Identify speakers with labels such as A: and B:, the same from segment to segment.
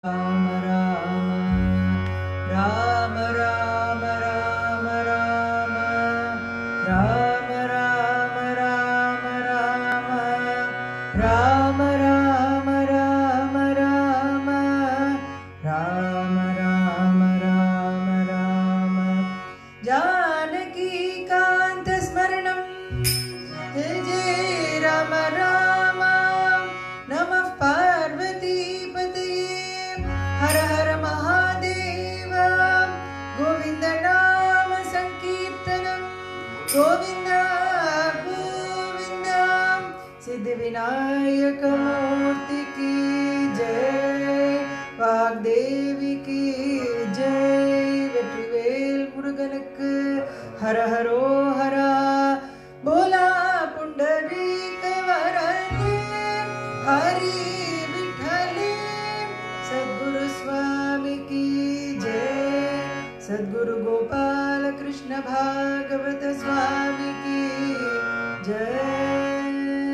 A: Ram Ram Ram Ram Ram Ram Ram Ram Ram Ram Ram Ram Ram Ram Ram Ram Ram Ram Janaki Kanta Smaranam Jai Jai Rama Rama Namah Parvati हर हर महादेव गोविंद नाम संकीर्तनम गोविंद गोविंद सिद्धि विनायक मूर्ति की जय वाग्देवी की जय वेट्रिवेल मुरुगनुक्कु हर हरो हरा बोला पुंडरीक वरदे हरि सद्गुरु स्वामी की जय सद्गुरु गोपाल कृष्ण भागवत स्वामी की जय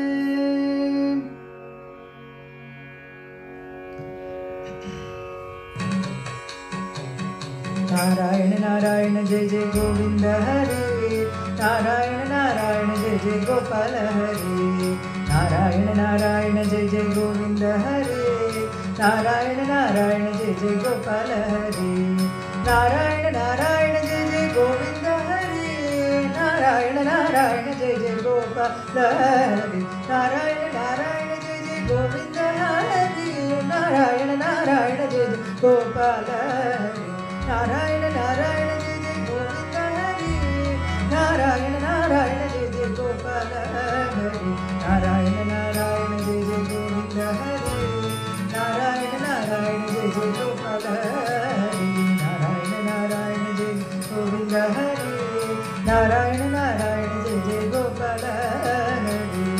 A: नारायण नारायण जय जय गोविंद हरे नारायण नारायण जय जय गोपाल हरे नारायण नारायण जय जय गोविंद हरे नारायण नारायण जय जय गोपाल हरे नारायण नारायण जय जय गोविंद हरे नारायण नारायण जय जय गोपाल हरे नारायण नारायण जय जय गोविंद हरे नारायण नारायण जय जय गोपाल हरे नारायण नारायण जय जय गोविंद हरे नारायण नारायण जय जय गोपाल हरे नारायण नारायण जय जय गोविंद हरे नारायण नारायण जय जय गोपाल हरे नारायण नारायण जय जय गोविंद हरे नारायण नारायण जय जय गोपाल हरे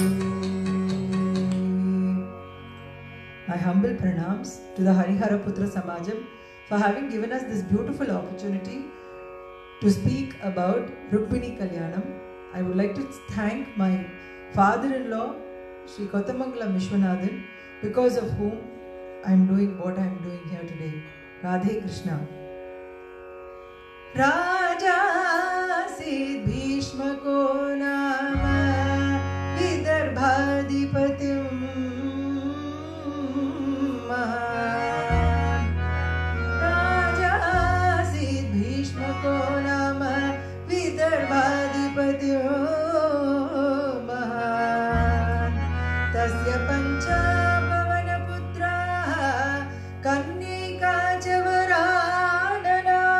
A: My humble pranams to the Harihara Putra Samajam for having given us this beautiful opportunity to speak about Rukmini Kalyanam. I would like to thank my father-in-law Sri Kothamangalam Vishwanathan, because of whom I am doing what I am doing here today. Radhe Krishna. Raja Sid Bhishma ko nama Vidarbhadipatim Mahan Raja Sid Bhishma ko nama Vidarbhadipatim Mahan Tasya Pancha Kanika चवरानना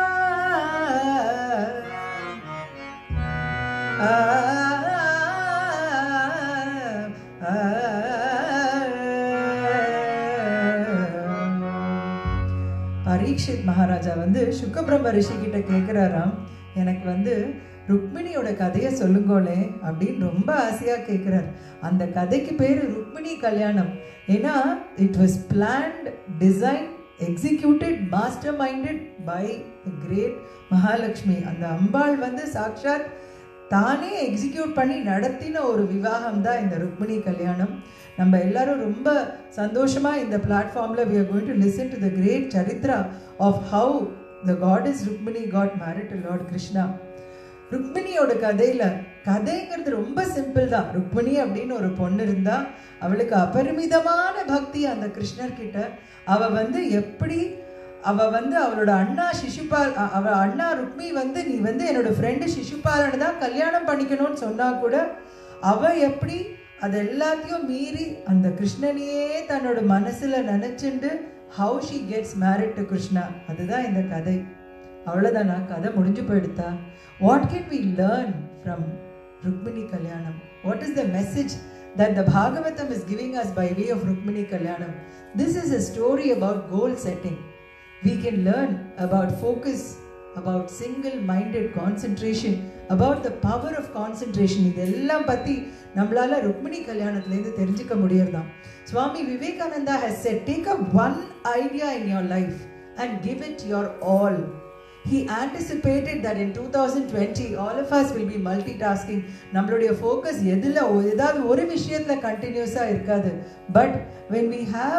A: Parikshit Maharaja வந்து சுக்கபிரம்ம ரிஷி கிட்ட கேட்குறாராம், எனக்கு வந்து ருக்மிணியோட கதையை சொல்லுங்கோலே அப்படின்னு ரொம்ப ஆசையாக கேட்குறார். அந்த கதைக்கு பேர் ருக்மிணி கல்யாணம். ஏன்னா it was planned, design, executed, masterminded by the great Mahalakshmi. அந்த அம்பாள் வந்து சாக்ஷாத் தானே எக்ஸிக்யூட் பண்ணி நடத்தின ஒரு விவாகம் தான் இந்த ருக்மிணி கல்யாணம். நம்ம எல்லாரும் ரொம்ப சந்தோஷமாக இந்த பிளாட்ஃபார்மில் we are going to listen to the great charitra of how the goddess Rukmini got married to Lord Krishna. ருக்மிணியோட கதைங்கிறது ரொம்ப சிம்பிள் தான். ருக்மிணி அப்படின்னு ஒரு பொண்ணு இருந்தா, அவளுக்கு அபரிமிதமான பக்தி அந்த கிருஷ்ணர் கிட்ட. அவ வந்து எப்படி அவளோட அண்ணா சிசுபால், அண்ணா ருக்மி வந்து நீ வந்து என்னோட ஃப்ரெண்டு சிசுபாலனை தான் கல்யாணம் பண்ணிக்கணும்னு சொன்னா கூட அவ எப்படி அது எல்லாத்தையும் மீறி அந்த கிருஷ்ணனையே தன்னோட மனசுல நினைச்சுண்டு how she gets married to Krishna. அதுதான் இந்த கதை. அவ்வளோதானா? கதை முடிஞ்சு போயிடுதா? What can we learn from Rukmini Kalyanam? What is the message that the Bhagavatam is giving us by way of Rukmini Kalyanam? This is a story about goal setting. We can learn about focus, about single-minded concentration, about the power of concentration. இதெல்லாம் பற்றி நம்மளால ருக்மிணி கல்யாணத்துலேருந்து தெரிஞ்சுக்க முடியறதாம். Swami Vivekananda has said, take up one idea in your life and give it your all. He anticipated that in 2020 all of us will be multitasking. நம்மளுடைய focus எதுல ஏதாவது ஒரு விஷயத்துல கண்டினியூஸா இருக்காது. But when we have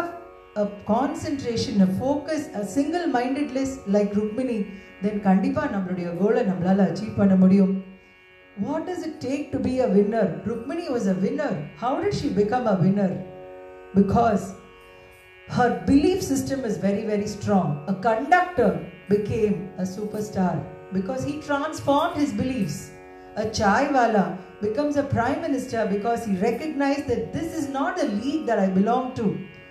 A: a concentration, a focus, a single-mindedness like Rukmini, then kandipa nammuடைய goal நம்மளால achieve பண்ண முடியும். What does it take to be a winner? Rukmini was a winner. How did she become a winner? Because her belief system is very, very strong. A conductor became a superstar because he transformed his beliefs. A chaiwala becomes a prime minister because he recognized that this is not a league that I belong to.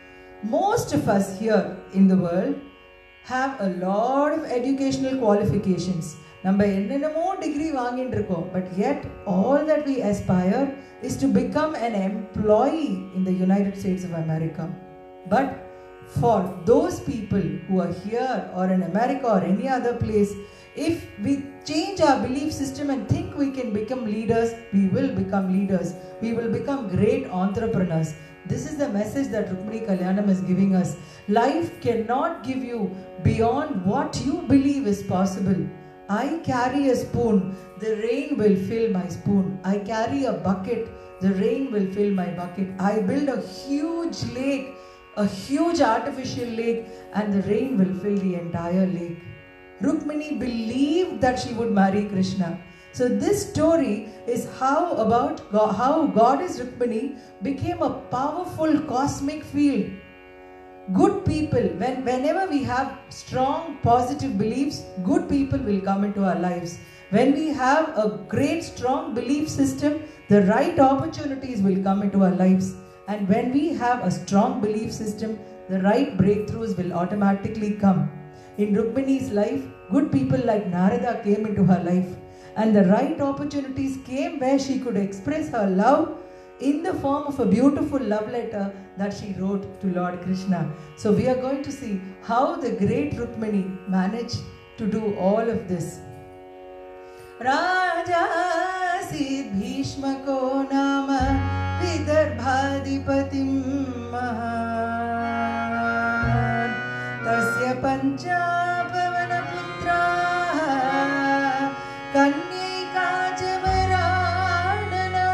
A: Most of us here in the world have a lot of educational qualifications. நம்ம என்னென்னமோ degree வாங்கிட்டு இருக்கோம், but yet all that we aspire is to become an employee in the United States of America. But for those people who are here or in America or any other place, if we change our belief system and think we can become leaders, we will become leaders. We will become great entrepreneurs. This is the message that Rukmini Kalyanam is giving us. Life cannot give you beyond what you believe is possible. I carry a spoon, the rain will fill my spoon. I carry a bucket, the rain will fill my bucket. I build a huge lake, a huge artificial lake, and the rain will fill the entire lake. Rukmini believed that she would marry Krishna. So this story is how goddess Rukmini became a powerful cosmic field. Good people, whenever we have strong positive beliefs, good people will come into our lives. When we have a great strong belief system, the right opportunities will come into our lives. And when we have a strong belief system, the right breakthroughs will automatically come. In Rukmini's life, good people like Narada came into her life, and the right opportunities came where she could express her love in the form of a beautiful love letter that she wrote to Lord Krishna. So we are going to see how the great Rukmini managed to do all of this. Raja Sid Bhishmako nama Vidarbhadipatim mahan Tasya Panchapavana putra Kanyika Javaradana.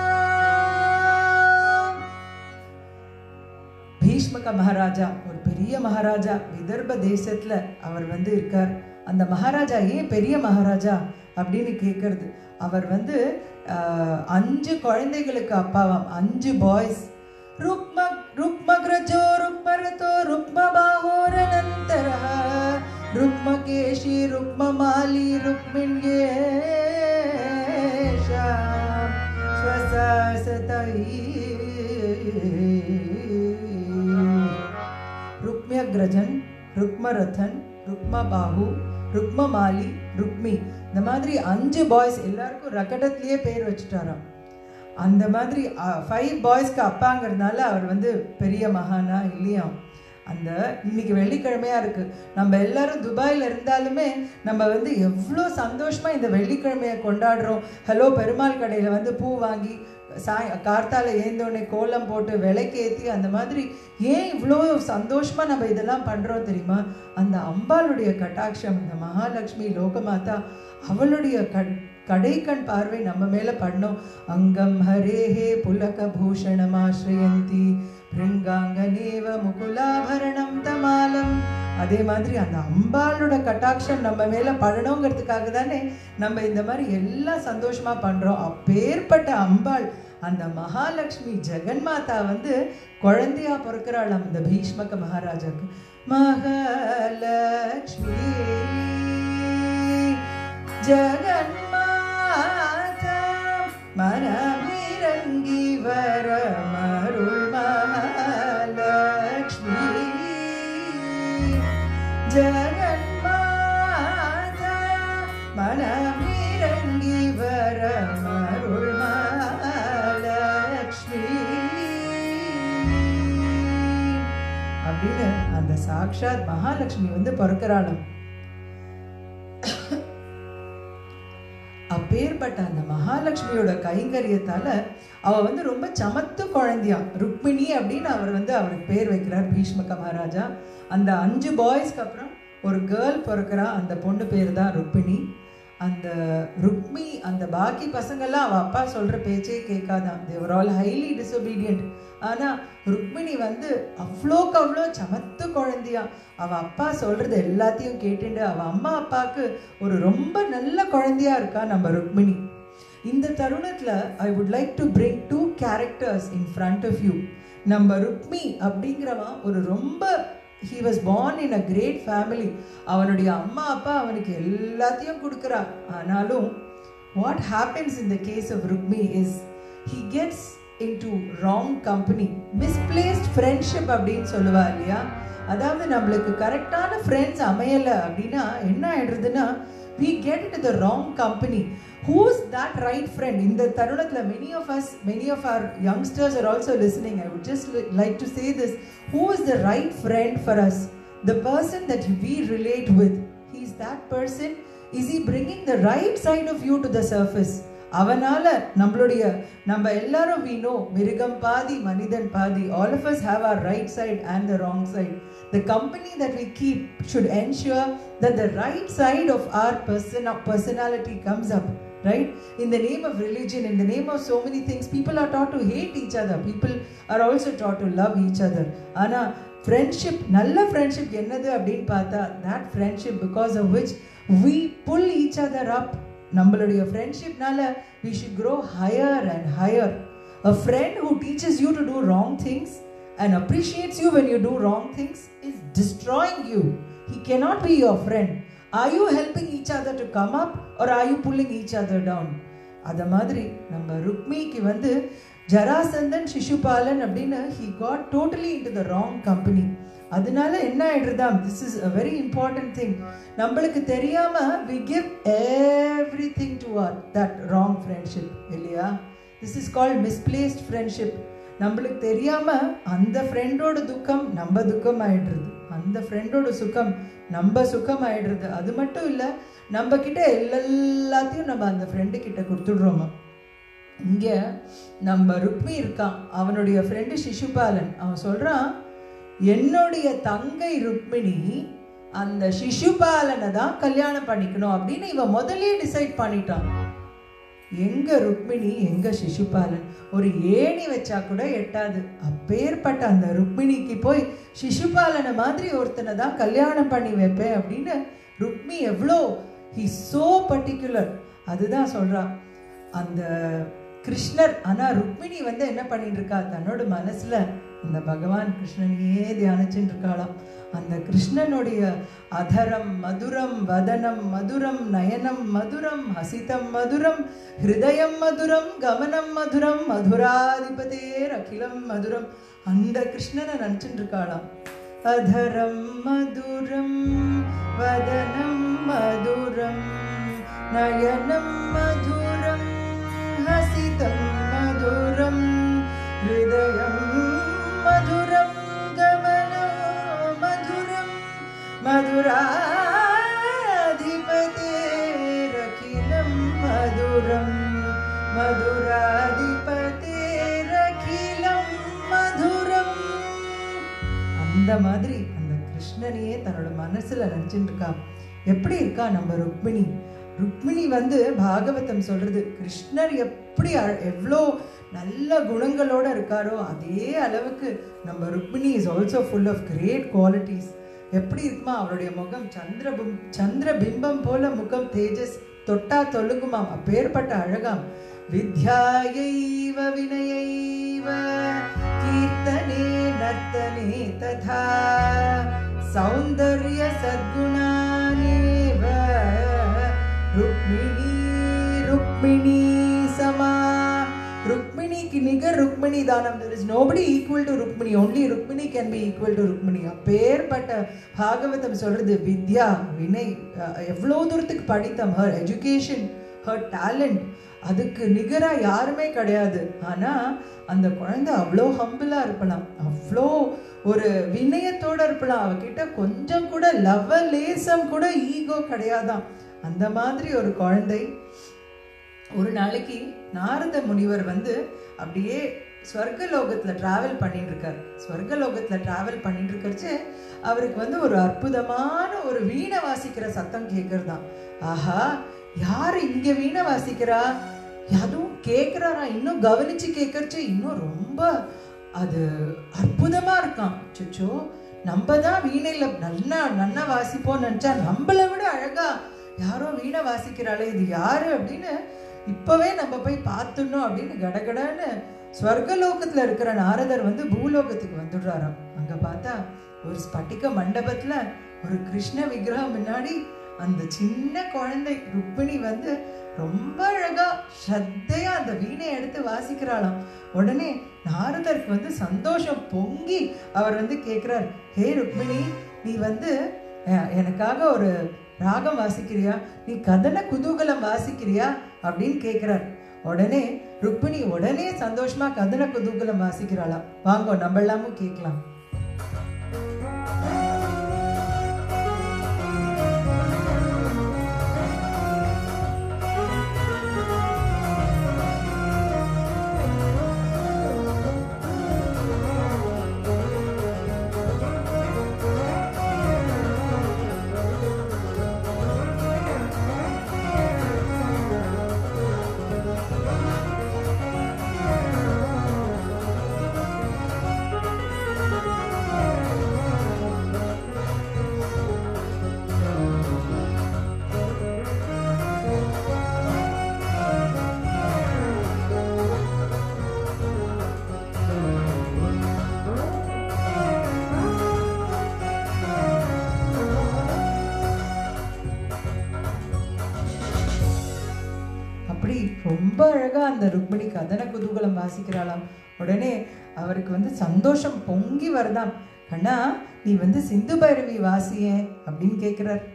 A: Bhishmaka Maharaja ஒரு பெரிய மகாராஜா, விதர்ப தேசத்துல அவர் இருக்கார். அந்த மகாராஜா ஏன் பெரிய மகாராஜா அப்படின்னு கேட்கறது, அவர் 5 குழந்தைகளுக்கு அப்பாவாம், 5 பாய்ஸ். ருக்மக்ரஜோ ருக்மரதோ ருக்மபாஹோரனந்தரஹ ருக்மகேஷி ருக்மமாலி ருக்மிண்யேஷாம் ஸ்வசாசதை. ருக்மக்ரஜன், ருக்மரதன், ருக்மபாஹு, ருக்மமாலி, ருக்மி, இந்த மாதிரி 5 பாய்ஸ் எல்லாருக்கும் ரக்கடத்திலேயே பேர் வச்சுட்டாராம். அந்த மாதிரி 5 பாய்ஸ்க்கு அப்பாங்கிறதுனால அவர் பெரிய மகானா இல்லையா. அந்த இன்னைக்கு வெள்ளிக்கிழமையா இருக்கு, நம்ம எல்லாரும் துபாயில் இருந்தாலுமே நம்ம எவ்வளோ சந்தோஷமா இந்த வெள்ளிக்கிழமையை கொண்டாடுறோம். ஹலோ பெருமாள் கடையில் பூ வாங்கி கார்த்தால ஏந்தோடனே கோலம் போட்டு விளக்கேற்றி அந்த மாதிரி ஏன் இவ்வளோ சந்தோஷமா நம்ம இதெல்லாம் பண்றோம் தெரியுமா? அந்த அம்பாளுடைய கட்டாட்சம், இந்த மகாலட்சுமி லோகமாதா, அவளுடைய கடைக்கண் பார்வை நம்ம மேல படணும். அங்கம் ஹரேஹே புலக பூஷணமாஸ்ரயந்தி பிருங்காங்கனேவ முகுலாபரணம் தமாலம். அதே மாதிரி அந்த அம்பாளோட கட்டாட்சம் நம்ம மேல படணுங்கிறதுக்காக தானே நம்ம இந்த மாதிரி எல்லாம் சந்தோஷமா பண்றோம். அப்பேற்பட்ட அம்பாள் அந்த மகாலட்சுமி ஜெகன்மாதா குழந்தையா பிறக்கிறாளாம் இந்த பீஷ்மக மகாராஜாக்கு. மகாலட்சுமி ஜெகன்மாதா மனமிரங்கி வரமருள் மகாலட்சுமி ஜெகன்மாதா மனமிரங்கி வரமருள் மகாலட்சுமி அப்படின்னு அந்த சாக்ஷாத் மகாலட்சுமி பிறக்கிறாளும். அப்பேற்பட்ட அந்த மகாலட்சுமியோட கைங்கரியத்தால அவ ரொம்ப சமத்து குழந்தையா ருக்மிணி அப்படின்னு அவர் அவருக்கு பேர் வைக்கிறார் பீஷ்மக மகாராஜா. அந்த 5 பாய்ஸ்க்கு அப்புறம் ஒரு கேர்ள் பிறக்கிறா, அந்த பொண்ணு பேர் தான் ருக்மிணி. அந்த ருக்மி அந்த பாக்கி பசங்கள்லாம் அவள் அப்பா சொல்கிற பேச்சே கேட்காதான். they were all highly disobedient. ஆனால் ருக்மிணி வந்து அவ்வளோக்கு அவ்வளோ சமத்து குழந்தையா அவள் அப்பா சொல்கிறது எல்லாத்தையும் கேட்டுண்டு அவள் அம்மா அப்பாவுக்கு ஒரு ரொம்ப நல்ல குழந்தையா இருக்கா நம்ம ருக்மிணி. இந்த தருணத்தில் I would like to bring 2 characters in front of you. நம்ம ருக்மி அப்படிங்கிறவன் ஒரு ரொம்ப he was born in a great family. அவனுடைய அம்மா அப்பா அவனுக்கு எல்லாத்தையும் கொடுக்குறா. ஆனாலும் what happens in the case of Rukmi is he gets into wrong company. Misplaced friendship அப்படின்னு சொல்லுவா இல்லையா? அதாவது நம்மளுக்கு கரெக்டான ஃப்ரெண்ட்ஸ் அமையலை அப்படின்னா என்ன ஆயிடுறதுன்னா we get into the wrong company. Who's that right friend? In the tarunathla many of our youngsters are also listening. I would just like to say this. Who is the right friend for us? The person that we relate with. He is that person. Is he bringing the right side of you to the surface? அவனால நம்ம எல்லாரும் we know மிருகம் பாதி மனிதன் பாதி. All of us have our right side and the wrong side. The company that we keep should ensure that the right side of our personality comes up, right? In the name of religion, in the name of so many things, people are taught to hate each other. People are also taught to love each other. Ana friendship, nalla friendship ennadu appdin paatha, that friendship because of which we pull each other up. நம்மளுடைய ஃப்ரெண்ட்ஷிப்னால we should grow higher and higher. A friend who teaches you to do wrong things and appreciates you when you do wrong things is destroying you. He cannot be your friend. Are you helping each other to come up or are you pulling each other down? அத மாதிரி நம்ம ருக்மிக்கு வந்து ஜராசந்தன் சிசுபாலன் அப்படின்னு he got totally into the wrong company. அதனால என்ன ஆயிடுறதாம், this is a very important thing. நம்மளுக்கு தெரியாம we give everything to that wrong friendship இல்லையா? This is called misplaced friendship. நம்மளுக்கு தெரியாம அந்த ஃப்ரெண்டோட துக்கம் நம்ம துக்கம் ஆயிடுறது, அந்த ஃப்ரெண்டோட சுகம் நம்ம சுகம் ஆயிடுறது. அது மட்டும் இல்லை, நம்ம கிட்ட எல்லாத்தையும் நம்ம அந்த ஃப்ரெண்டு கிட்ட கொடுத்துடுறோமா. இங்கே நம்ம ருக்மி இருக்கான், அவனுடைய ஃப்ரெண்டு சிசுபாலன். அவன் சொல்கிறான், என்னுடைய தங்கை ருக்மிணி அந்த சிசுபாலனை தான் கல்யாணம் பண்ணிக்கணும் அப்படின்னு இவன் முதலே டிசைட் பண்ணிட்டான். எங்க ருக்மிணி எங்க சிசுபாலன், ஒரு ஏணி வச்சா கூட எட்டாது. அப்பேற்பட்ட அந்த ருக்மிணிக்கு போய் சிசுபாலனை மாதிரி ஒருத்தனை தான் கல்யாணம் பண்ணி வைப்பேன் அப்படின்னு ருக்மி எவ்வளோ he so particular. அதுதான் சொல்றான் அந்த கிருஷ்ணர். ஆனா ருக்மிணி வந்து என்ன பண்ணிட்டு இருக்கா, தன்னோட மனசுல அந்த பகவான் கிருஷ்ணனையே தியானிச்சுட்டு இருக்காளாம். அந்த கிருஷ்ணனுடைய அதரம் மதுரம், வதனம் மதுரம், நயனம் மதுரம், ஹசிதம் மதுரம், ஹிருதயம் மதுரம், கமனம் மதுரம், மதுராதிபதேர் அகிலம் மதுரம். அந்த கிருஷ்ணனை நினைச்சுட்டு இருக்காளாம். அதரம் மதுரம், வதனம் மதுரம், நயனம் மதுரம், ஹசிதம் மதுரம், ஹிருதயம் மதுரம், கமனம் மதுரம், மதுராதிபதேரகிலம் மதுரம், மதுராதிபதேரகிலம் மதுரம். அந்த மாதிரி அந்த கிருஷ்ணனையே தன்னோட மனசுல நினைச்சுட்டு இருக்கா. எப்படி இருக்கா நம்ம ருக்மிணி? ருக்மிணி வந்து பாகவதம் சொல்றது, கிருஷ்ணர் எப்படி எவ்வளோ நல்ல குணங்களோட இருக்காரோ அதே அளவுக்கு நம்ம Rukmini is also full of great qualities. எப்படி இருக்குமா அவருடைய முகம், சந்திர பிம்பம் போல முகம், தேஜஸ் தொட்டா தொழுங்குமாம், அப்பேற்பட்ட அழகாம். வித்யாயைவ வினயைவ கீர்த்தனே நர்த்தனே ததா சௌந்தர்ய சத்குணானேவ ருக்மிணி ருக்மிணி சமா. ருக்மிணிக்கு நிகர் ருக்மிணி தானம். there is nobody equal to Rukmini, only Rukmini can be equal to Rukmini. அப்பேற்பட்ட பாகவதம் சொல்றது வித்யா வினய், எவ்வளோ தூரத்துக்கு படித்தம், her education, her talent, அதுக்கு நிகரா யாருமே கிடையாது. ஆனா அந்த குழந்தை அவ்வளோ ஹம்பிளா இருக்கலாம், அவ்வளோ ஒரு வினயத்தோட இருக்கலாம், அவகிட்ட கொஞ்சம் கூட லவலேசம் கூட ஈகோ கிடையாதான். அந்த மாதிரி ஒரு குழந்தை. ஒரு நாளைக்கு நாரத முனிவர் வந்து அப்படியே ஸ்வர்கலோகத்தில் ட்ராவல் பண்ணிட்டு இருக்கார். ஸ்வர்கலோகத்தில் ட்ராவல் பண்ணிட்டு இருக்கச்சு அவருக்கு வந்து ஒரு அற்புதமான ஒரு வீணை வாசிக்கிற சத்தம் கேட்கறதான். ஆஹா, யாரு இங்க வீணை வாசிக்கிறா, அதுவும் கேட்கிறாரா, இன்னும் கவனிச்சு கேட்கறச்சு இன்னும் ரொம்ப அது அற்புதமா இருக்கான். சுச்சோ, நம்ம தான் வீணையில நன்னா வாசிப்போம்னு நினைச்சா நம்மளை விட அழகா யாரோ வீணை வாசிக்கிறாளே, இது யாரு அப்படின்னு இப்பவே நம்ம போய் பார்த்துடணும் அப்படின்னு கடகடன்னு ஸ்வர்கலோகத்துல இருக்கிற நாரதர் வந்து பூலோகத்துக்கு வந்துடுறாராம். அங்க பார்த்தா ஒரு ஸ்பட்டிக மண்டபத்துல ஒரு கிருஷ்ண விக்கிரகம் முன்னாடி அந்த சின்ன குழந்தை ருக்மிணி வந்து ரொம்ப அழகா ஸ்ரத்தையா அந்த வீணையை எடுத்து வாசிக்கிறாளாம். உடனே நாரதருக்கு வந்து சந்தோஷம் பொங்கி அவர் வந்து கேட்கிறார், ஹே ருக்மிணி, நீ வந்து எனக்காக ஒரு ராகம் வாசிக்கிறியா, நீ கதன குதூகலம் வாசிக்கிறியா அப்படின்னு கேட்கிறார். உடனே ருக்மிணி உடனே சந்தோஷமா கதன குதூகலம் வாசிக்கிறாளாம். வாங்க நம்ம எல்லாமும் கேட்கலாம். ரொம்ப அழகா அந்த ருக்மிணி கதன குதூகலம் வாசிக்கிறாளாம். உடனே அவருக்கு வந்து சந்தோஷம் பொங்கி வருதாம். கண்ணா, நீ வந்து சிந்து பைரவி வாசியே அப்படின்னு கேட்கிறார்.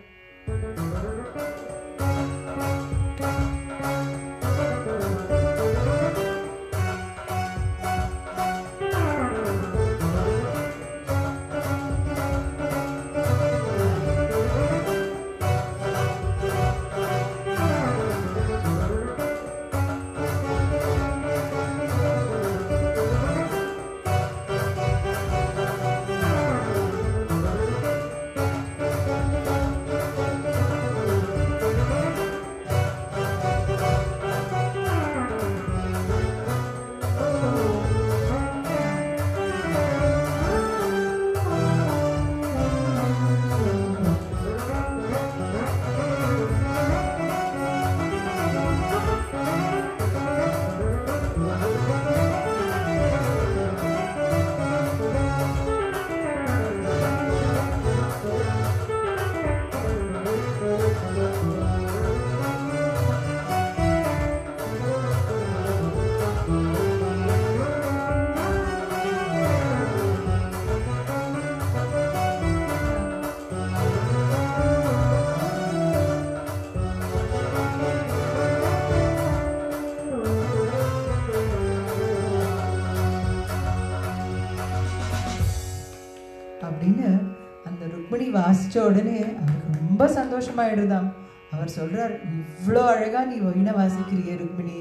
A: அப்படின்னு அந்த ருக்மிணி வாசிச்ச உடனே அவருக்கு ரொம்ப சந்தோஷமாயிடுதாம். அவர் சொல்றார், இவ்வளோ அழகா நீ வீணை வாசிக்கிறியே ருக்மிணி,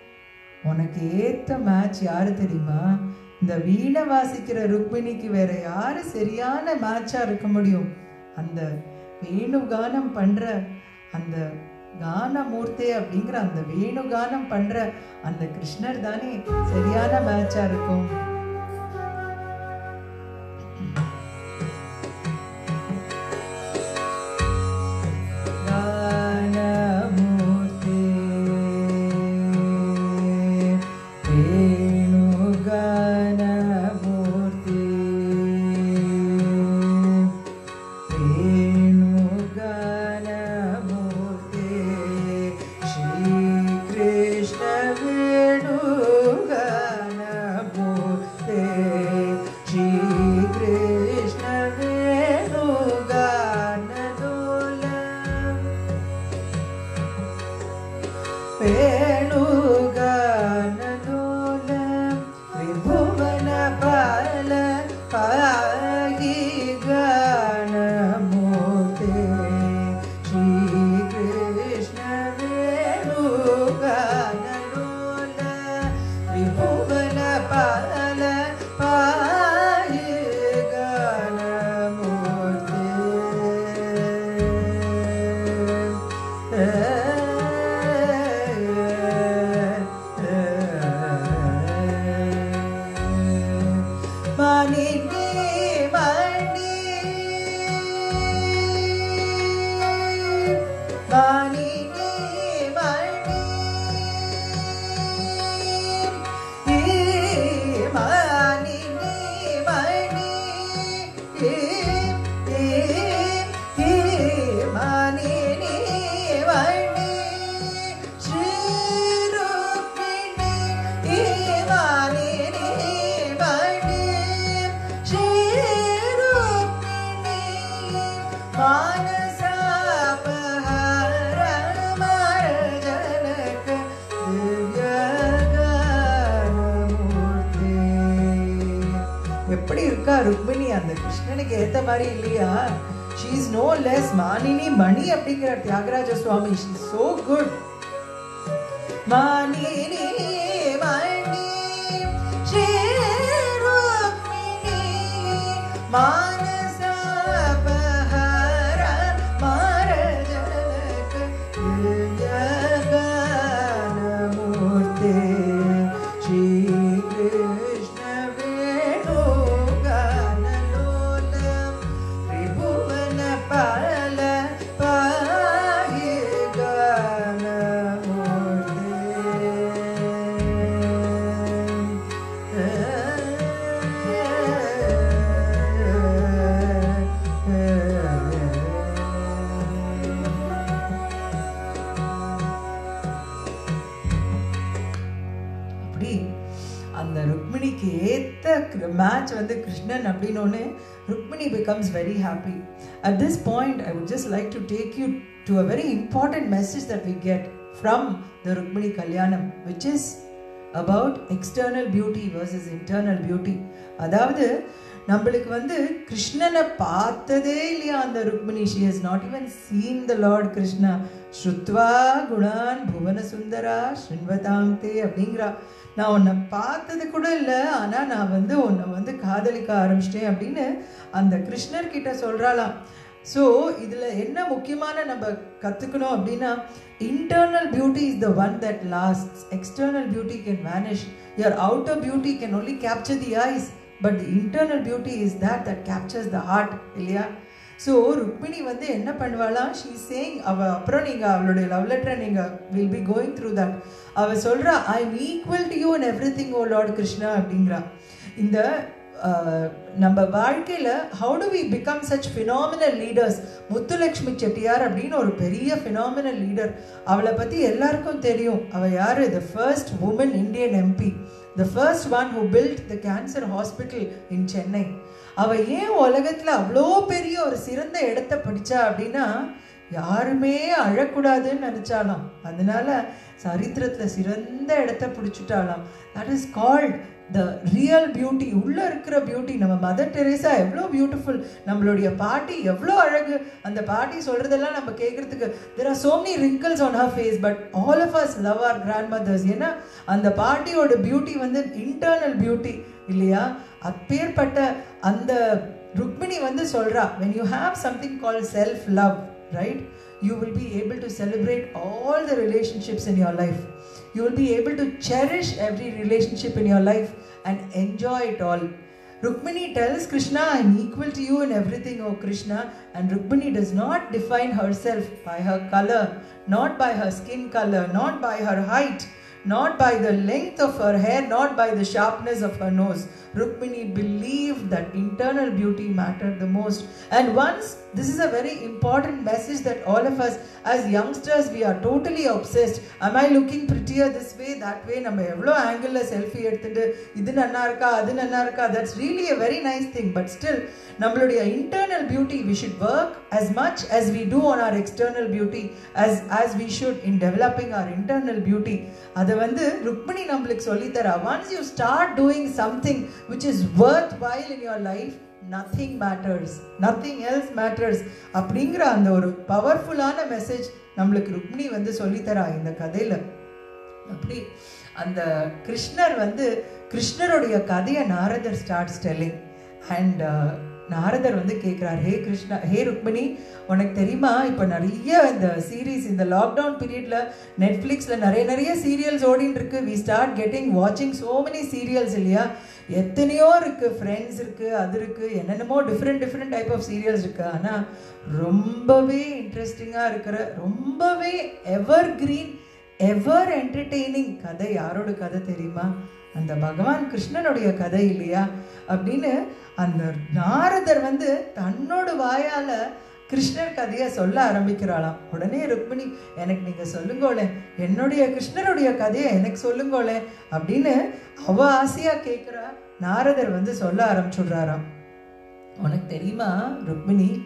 A: உனக்கு ஏத்த மேட்ச் யாரு தெரியுமா? இந்த வீணை வாசிக்கிற ருக்மிணிக்கு வேற யாரு சரியான மேட்சா இருக்க முடியும்? அந்த வேணுகானம் பண்ற அந்த கானமூர்த்தி அப்படிங்கிற அந்த வேணுகானம் பண்ற அந்த கிருஷ்ணர் தானே சரியான மேட்சா இருக்கும். Krishna Venu Gana Murti எப்படி இருக்கா ருக்மிணி? அந்த கிருஷ்ணனுக்கு ஏத்த மாதிரி இல்லையா? she is no less மானினி மணி அப்படிங்கிற தியாகராஜ சுவாமி. she is so good. மானினி மணி ஸ்ரீ ருக்மிணி மானசாபஹர மாரஜனக திவ்யகானமூர்த்தே ஸ்ரீ கிருஷ்ண வேணுகானலோலம் த்ரிபுவன பால பாஹி அந்த ருக்மிணிக்கு ஏத்த மேட்ச் வந்து கிருஷ்ணன் அப்படின்னோடனே Rukmini becomes very happy. At this point, I would just like to take you to a very important message that we get from the Rukmini Kalyanam, which is about external beauty versus internal beauty. அதாவது நம்மளுக்கு வந்து கிருஷ்ணனை பார்த்ததே இல்லையா அந்த Rukmini. she has not even seen the Lord Krishna. ஸ்ருத்வா குணான் புவன சுந்தரா ஸ்ருண்வதாம்தே அப்படிங்கிறா. நான் உன்னை பார்த்தது கூட இல்லை, ஆனால் நான் வந்து உன்னை வந்து காதலிக்க ஆரம்பிச்சிட்டேன் அப்படின்னு அந்த கிருஷ்ணர் கிட்ட சொல்கிறாளாம். ஸோ இதில் என்ன முக்கியமான நம்ம கற்றுக்கணும் அப்படின்னா, internal beauty is the one that lasts. External beauty can vanish. Your outer beauty can only capture the eyes, but the internal beauty is that captures the heart. இல்லையா? ஸோ ருக்மிணி வந்து என்ன பண்ணுவாளாம், ஷீ சேயிங், அவள் அப்புறம் நீங்கள் அவளுடைய love லெட்டரை நீங்கள் will be going through that. அவள் சொல்கிறா, I am equal to you in everything oh lord Krishna அப்படிங்கிறா. இந்த நம்ம வாழ்க்கையில் how do we become such phenomenal leaders. Muthulakshmi Chettiar அப்படின்னு ஒரு பெரிய ஃபினாமினல் லீடர். அவளை பற்றி எல்லாருக்கும் தெரியும். அவள் யார்? The first woman Indian MP, the first one who built the cancer hospital in Chennai. அவள் ஏன் உலகத்தில் அவ்வளோ பெரிய ஒரு சிறந்த இடத்த பிடிச்சா அப்படின்னா, யாருமே அழக்கூடாதுன்னு நினச்சாலாம். அதனால சரித்திரத்தில் சிறந்த இடத்த பிடிச்சிட்டாலாம். That is called the real beauty. உள்ளே இருக்கிற பியூட்டி. நம்ம மதர் டெரேசா எவ்வளோ பியூட்டிஃபுல், நம்மளுடைய பாட்டி எவ்வளோ அழகு. அந்த பாட்டி சொல்கிறதெல்லாம் நம்ம கேட்குறதுக்கு there are so many wrinkles on her face, but all of us love our grandmothers. ஏன்னா அந்த பாட்டியோட பியூட்டி வந்து இன்டர்னல் பியூட்டி இல்லையா? அப்பேற்பட்ட அந்த ருக்மிணி வந்து சொல்கிறா, when you have something called self love, right, you will be able to celebrate all the relationships in your life. You will be able to cherish every relationship in your life and enjoy it all. Rukmini tells Krishna, I am equal to you in everything, O Krishna. And Rukmini does not define herself by her color, not by her skin color, not by her height, not by the length of her hair, not by the sharpness of her nose. Rukmini believed that internal beauty mattered the most. And once, this is a very important message that all of us as youngsters, we are totally obsessed. Am I looking prettier this way, that way? நம்ம எவ்வளோ ஆங்கிளில் selfie எடுத்துட்டு இது நல்லா இருக்கா அது நல்லா இருக்கா, that's really a very nice thing. But still, நம்மளுடைய internal beauty, we should work as much as we do on our external beauty as we should in developing our internal beauty. அதை வந்து ருக்மிணி நம்மளுக்கு சொல்லித்தரா. Once you start doing something which is worthwhile in your life, nothing matters, nothing else matters அப்படிங்கிற அந்த ஒரு பவர்ஃபுல்லான message நம்மளுக்கு ருக்மிணி வந்து சொல்லித்தரா இந்த கதையில். அப்படி அந்த கிருஷ்ணர் வந்து கிருஷ்ணருடைய கதையை Naradar starts telling. And Naradar வந்து கேட்குறார், ஹே கிருஷ்ணா, ஹே ருக்மிணி, உனக்கு தெரியுமா இப்போ நிறைய இந்த சீரீஸ் இந்த லாக்டவுன் பீரியடில் நெட்ஃப்ளிக்ஸில் நிறைய சீரியல்ஸ் ஓடின்னு இருக்கு. வி ஸ்டார்ட் கெட்டிங் வாட்சிங் சோ மெனி சீரியல்ஸ் இல்லையா? எத்தனையோ இருக்குது, ஃப்ரெண்ட்ஸ் இருக்குது, அது இருக்குது, என்னென்னமோ டிஃப்ரெண்ட் டைப் ஆஃப் சீரியல்ஸ் இருக்குது. ஆனால் ரொம்பவே இன்ட்ரெஸ்டிங்காக இருக்கிற, ரொம்பவே எவர் கிரீன், எவர் என்டர்டெய்னிங் கதை யாரோட கதை தெரியுமா? அந்த பகவான் கிருஷ்ணனுடைய கதை இல்லையா? அப்படின்னு அந்த நாரதர் வந்து தன்னோட வாயால் கிருஷ்ணர் கதையை சொல்ல ஆரம்பிக்கிறாளாம். உடனே ருக்மிணி, எனக்கு நீங்கள் சொல்லுங்கோளே, என்னுடைய கிருஷ்ணருடைய கதையை எனக்கு சொல்லுங்கோளே அப்படின்னு அவ ஆசையாக கேட்குறா. நாரதர் வந்து சொல்ல ஆரம்பிச்சுடுறாராம். உனக்கு தெரியுமா ருக்மிணி,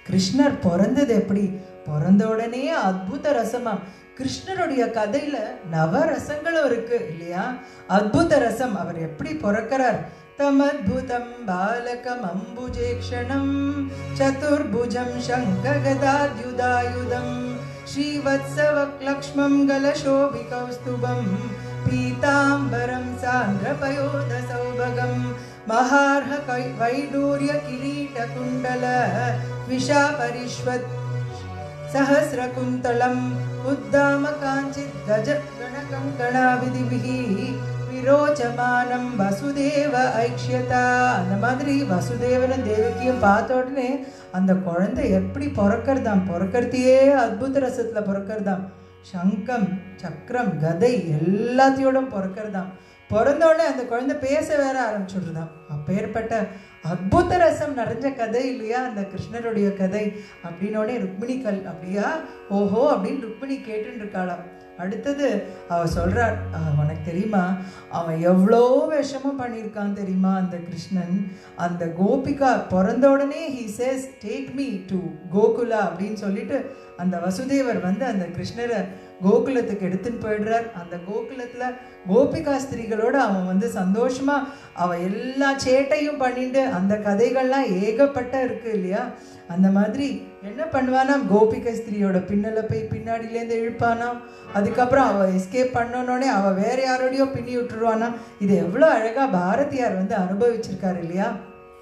A: கிருஷ்ணர் பிறந்தது எப்படி? பிறந்த உடனே அத்புத ரசமா. கிருஷ்ணருடைய கதையில நவரசங்களும் இருக்கு இல்லையா? அத்புத ரசம். அவர் எப்படி பிறக்கிறார்? தமத்புதம் பாலகம் அம்புஜேக்ஷணம் சதுர்புஜம் சங்ககதாத்யுதாயுதம் ஸ்ரீவத்சவக்லக்ஷ்மம் கலசோபிகௌஸ்துபம் பீதாம்பரம் சாந்திரபயோத சௌபகம் மஹார்ஹ வைடூர்ய கிரீட குண்டல விஷாபரிஷ்வத் சஹஸ்ரகுந்தலம் உத்தாம காஞ்சித் கஜ கணகங்கணாவிதிபிஹி விரோச்சமானம் வசுதேவ ஐக்ஷ்யதா. அந்த மாதிரி வசுதேவனும் தேவகியும் பார்த்த உடனே அந்த குழந்தை எப்படி பிறக்கிறதாம்? பிறக்கிறதையே அத்புத ரசத்துல பிறக்கிறதாம். சங்கம் சக்கரம் கதை எல்லாத்தையோடும் பிறக்கிறதாம். பிறந்தோடனே அந்த குழந்தை பேச வேற ஆரம்பிச்சுடுறதாம். அப்பேற்பட்ட அத்புத ரசம் நிறைஞ்ச கதை இல்லையா அந்த கிருஷ்ணருடைய கதை. அப்படின்னோடனே ருக்மிணிகள் அப்படியா ஓஹோ அப்படின்னு ருக்மிணி கேட்டுன்னு இருக்காளாம். அடுத்தது அவ சொல்றார், உனக்கு தெரியுமா அவன் எவ்வளோ விஷமம் பண்ணியிருக்கான் தெரியுமா அந்த கிருஷ்ணன். அந்த கோபிகா பிறந்த உடனே he says take me to Gokula அப்படின்னு சொல்லிட்டு அந்த வசுதேவர் வந்து அந்த கிருஷ்ணரை கோகுலத்துக்கு எடுத்துன்னு போயிடுறார். அந்த கோகுலத்துல கோபிகா ஸ்திரீகளோட அவன் வந்து சந்தோஷமா அவ எல்லா சேட்டையும் பண்ணிட்டு அந்த கதைகள்லாம் ஏகப்பட்ட இருக்கு இல்லையா? அந்த மாதிரி என்ன பண்ணுவானாம், கோபிகா ஸ்திரீயோட பின்னல போய் பின்னாடியிலேருந்து இழுப்பானாம். அதுக்கப்புறம் அவ எஸ்கேப் பண்ணோன்னே அவ வேற யாரோடையோ பின்னி விட்டுருவானா. இது எவ்வளோ அழகா பாரதியார் வந்து அனுபவிச்சிருக்காரு இல்லையா?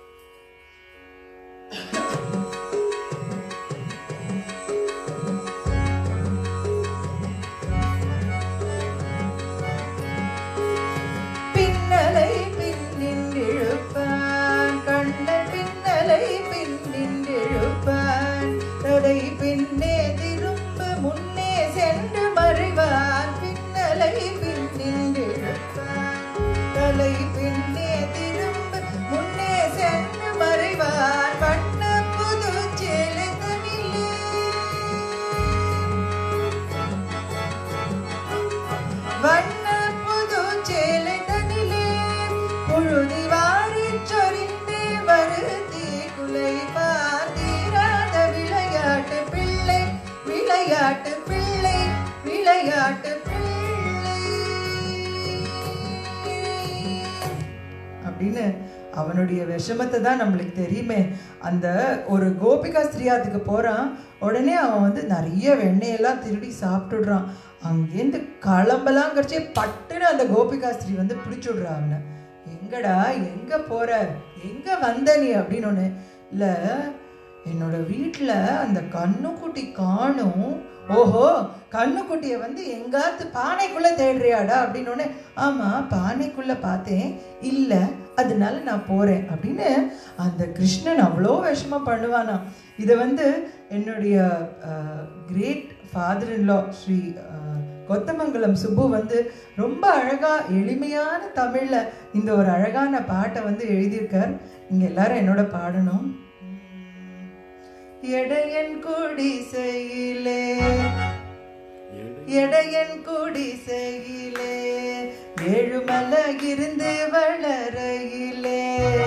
A: பின்னலை பின்னின்றிழுப்பான் கண்ணன் பின்னலை பின்னின்றிழுப்பான் தடை பின்னே திரும்ப முன்னே சென்று மறைவான். பின்னலை பின்னின்றிழுப்பான் தலை பின்னே திரும்ப முன்னே சென்று மறைவான். வண்ண புது சேலத்தனிலே வண்ண புது சேலத்தனிலே புழுதி வாரி சொரிந்தே வருத்தி குலை பார்த்தீராத விளையாட்டு பிள்ளை விளையாட்டு பிள்ளை விளையாட்டு பிள்ளை அப்படின்னு அவனுடைய விஷமத்தை தான் நம்மளுக்கு தெரியுமே. அந்த ஒரு கோபிகா ஸ்திரீயாத்துக்கு போறான். உடனே அவன் வந்து நிறைய வெண்ணெயெல்லாம் திருடி சாப்பிட்டுடுறான். அங்கேருந்து கிளம்பலாம் கடிச்சே பட்டுன்னு அந்த கோபிகா ஸ்திரீ வந்து பிடிச்சுடுறா அவனை. எங்கடா எங்க போற எங்க வந்த நீ அப்படின்னு ஒன்று இல்லை, என்னோட வீட்டில் அந்த கண்ணுக்குட்டி காணும். ஓஹோ கண்ணுக்குட்டியை வந்து எங்காத்து பானைக்குள்ள தேடுறியாடா அப்படின்னு ஒன்று. ஆமாம் பானைக்குள்ள பார்த்தேன், இல்லை அதனால நான் போகிறேன் அப்படின்னு அந்த கிருஷ்ணன் அவ்வளோ விஷமா பண்ணுவானா. இதை வந்து என்னுடைய great father in law Shri Kothamangalam Subbu வந்து ரொம்ப அழகா எளிமையான தமிழ்ல இந்த ஒரு அழகான பாட்டை வந்து எழுதியிருக்கார். நீங்க எல்லாரும் என்னோட பாடணும். எடையன் குடிசையிலே எடையன் குடிசையிலே ஏழுமலையிருந்து வளரையிலே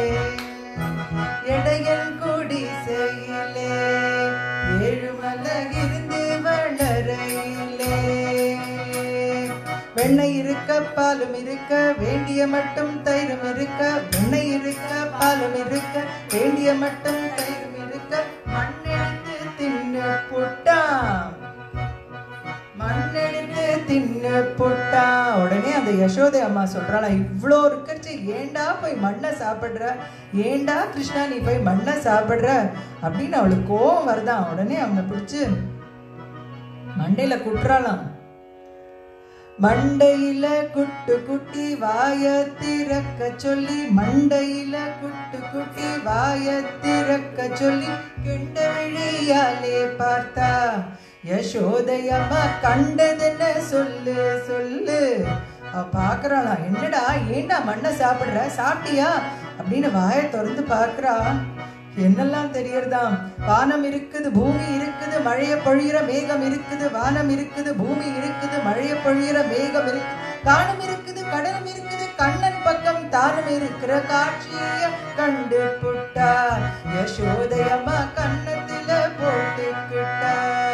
A: எடையன் குடிசையிலே ஏழுமலையிருந்து வளரையிலே வெண்ணெய் இருக்க பாலும் இருக்க வேண்டிய மட்டும் தயிரும் இருக்க வெண்ணெய் இருக்க பாலும் இருக்க வேண்டிய மட்டும் தயிரும் இருக்க மண்ணெடுத்து தின்னு புட்டான் மண்ணெடுத்து தின்னு புட்டான். உடனே அந்த யசோதை அம்மா சொல்றாளா, இவ்வளோ இருக்கச்சு ஏண்டா போய் மண்ணை சாப்பிடுற, ஏண்டா கிருஷ்ணா நீ போய் மண்ணை சாப்பிடுற அப்படின்னு அவளுக்கு கோவம் வருதான். உடனே அவனை பிடிச்சு மண்டையில குட்டுறாளாம். மண்டையில குட்டு குட்டி வாய திறக்க சொல்லி மண்டையில குட்டு குட்டி வாய திறக்க சொல்லி கெண்ட விழியாலே பார்த்தா யசோதையம்மா கண்டதுன்னு சொல்லு சொல்லு. அவ பாக்குறாளா, என்னடா ஏண்டா மண்ணை சாப்பிடுற, சாப்பிட்டியா அப்படின்னு வாயை திறந்து பார்க்கறா. என்னெல்லாம் தெரியறதாம், வானம் இருக்குது பூமி இருக்குது மழைய பொழியிற மேகம் இருக்குது, வானம் இருக்குது பூமி இருக்குது மழைய பொழியிற மேகம் இருக்குது, காணும் இருக்குது கடலும் இருக்குது கண்ணன் பக்கம் தானும் இருக்கிற காட்சிய கண்டு புட்டா யசோதையம்மா கண்ணத்துல போட்டுக்கிட்ட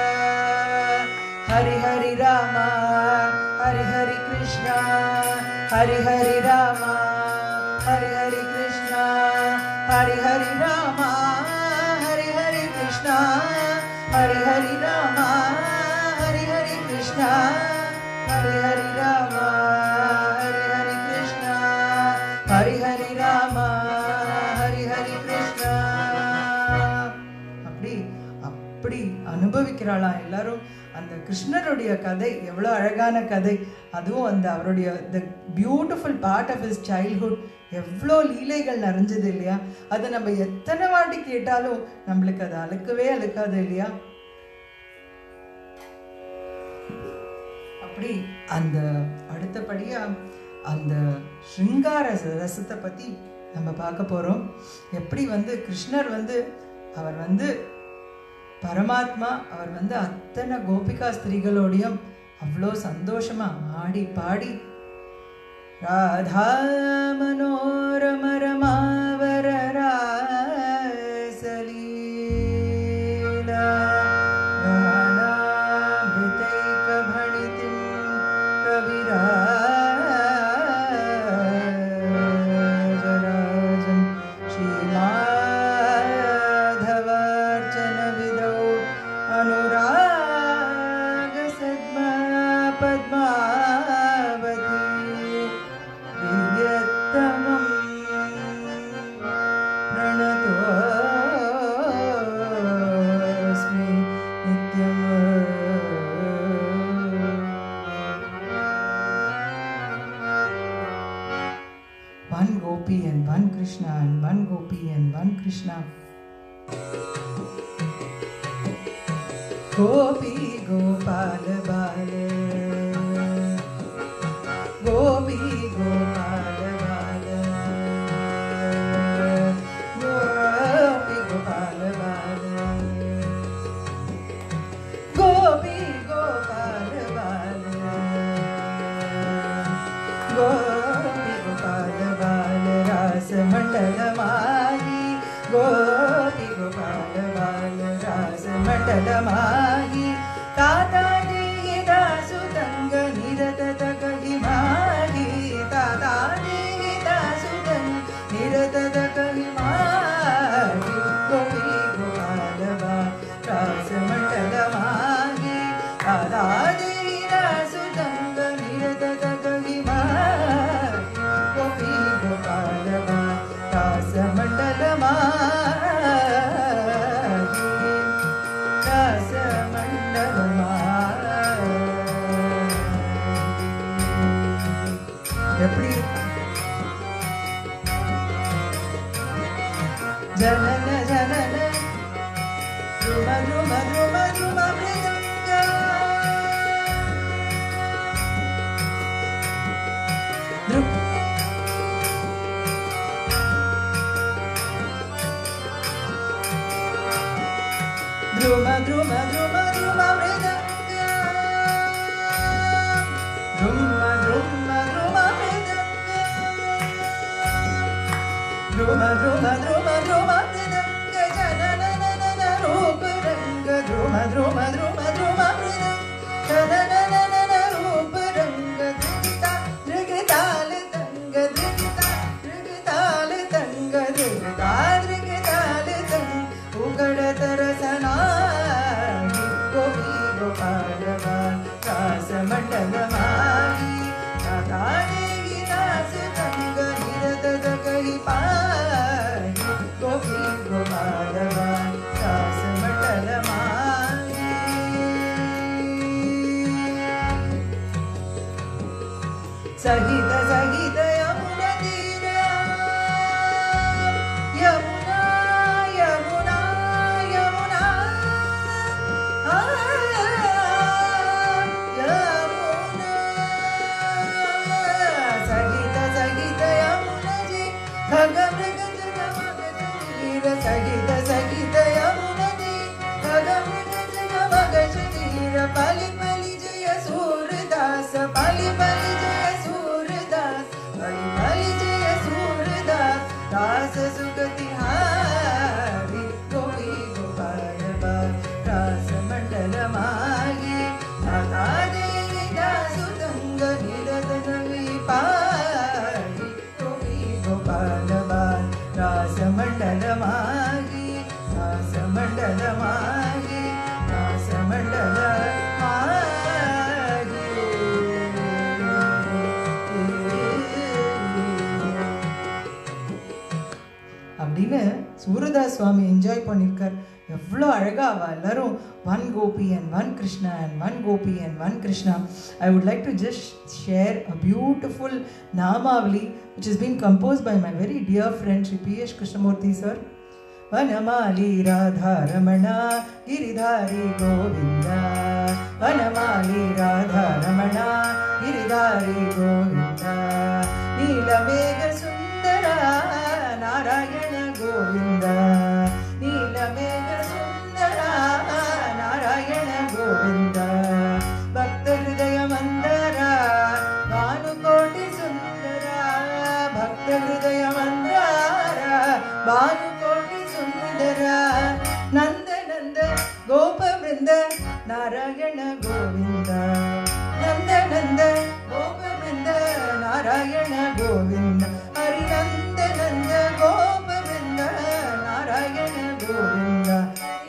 A: ஹரி ஹரி ராமா ஹரி ஹரி கிருஷ்ணா ஹரி ஹரி ராமா ஹரி ஹரி கிருஷ்ணா ஹரி ஹரி ராமா ஹரி ஹரி கிருஷ்ணா ஹரி ஹரி ராமா ஹரி ஹரி கிருஷ்ணா ஹரி ஹரி ராமா ஹரி ஹரி கிருஷ்ணா ஹரி ஹரி ராமா ஹரி ஹரி கிருஷ்ணா. அப்படி அப்படி அனுபவிக்கிறாளாம் எல்லாரும். அந்த கிருஷ்ணருடைய கதை எவ்வளோ அழகான கதை. அதுவும் அந்த அவருடைய the beautiful part of his childhood எவ்வளோ லீலைகள் நிறைஞ்சது இல்லையா. அதை நம்ம எத்தனை வாட்டி கேட்டாலும் நம்மளுக்கு அது அழுக்கவே அழுக்காது இல்லையா. அப்படி அந்த அடுத்தபடியா அந்த ஸ்ருங்கார ரசத்தை பத்தி நம்ம பார்க்க போறோம். எப்படி கிருஷ்ணர் அவர் பரமாத்மா, அவர் அத்தனை கோபிகா ஸ்திரீகளோடையும் அவ்வளோ சந்தோஷமா ஆடி பாடி ராதா மனோரம ரமாவர ராசலீலா கானாமிருதைக பணிதிம் கவிராஜராஜம் ஸ்ரீமாதவார்ச்சன விதௌ அனுராக சத்மா பத்மாவதி பிரியத்தமம் பிரணதோஸ்மி நித்யம். One gopi and one Krishna and one gopi and one Krishna. Gopi Gopal Bala Gopi Gopal Bala Gopi Gopal Bala Gopi Gopal Bala Gopi Gopal Bala Rasa Mandala Mahi Gopi Gopal Bala Rasa Mandala Mahi Tata Dita Sutanga Nirata Takagi Mahi Tata Dita Sutanga Nirata Takagi Mahi Gopi Gopal Bala Rasa Mandala Mahi Tata Dita Sutanga Nirata Takagi Mahi Gopi Gopal Bala Rasa Mandala Mahi Rasa Mandala Mahi. எப்படி ஜனன ஜனன ரும ரும ரும ரும மிருதங்க ரும ரும ரும ரும மிருதங்க ரும ரும ரும மிருதங்க ரும ரும ரும ரும மிருதங்க ஜனன ரூப ரங்க ரும ரும ரும ரும மிருதங்க ஜனன ரூப ரங்க திருகிதா திருகிதால தங்க திருகிதா திருகிதால தங்க திருகிதா திருகிதால தங்க உகட தரசனா கோபி கோபால ராச மண்டல மாகி தாதா தேவி ராச தங்க நிரத கஹி பாய் கோபி கோபால ராச மண்டல மாகி சகித சகித யமுனா தீர யமுனா யமுனா யமுனா யமுனா சகித சகித யமுனா ஜி खग मृग जग मग शरीर सहित सहित यमुना जी खग मृग जग मग शरीर पलि पलि जय सूरदास पलि पलि जय सूरदास पलि पलि जय सूरदास दास सुगति हारी गोपी गोपाल சுவாமி என்ஜாய் பண்ணியிருக்கார். எவ்வளோ அழகா அவ எல்லாரும் one gopi and one Krishna and one gopi and one Krishna. I would like to just share a beautiful Namavali which has been composed by my very dear friend Shri P.S. Krishnamurthy sir. Vanamali Radha Ramana Giridhari Govinda, Vanamali Radha Ramana Giridhari Govinda, Neelamegha Sundara Narayana Govinda, Neelamegha Sundara Narayana Govinda, Bhakta Hridaya Mandara Bhanukoti Sundara, Bhakta Hridaya Mandara Bhanukoti Sundara, Nanda Nanda Gopa Vrinda Narayana Govinda, Nanda Nanda Gopa Vrinda Narayana Govinda, Hari Nanda Nanda Gopa Vrinda Narayana Govinda,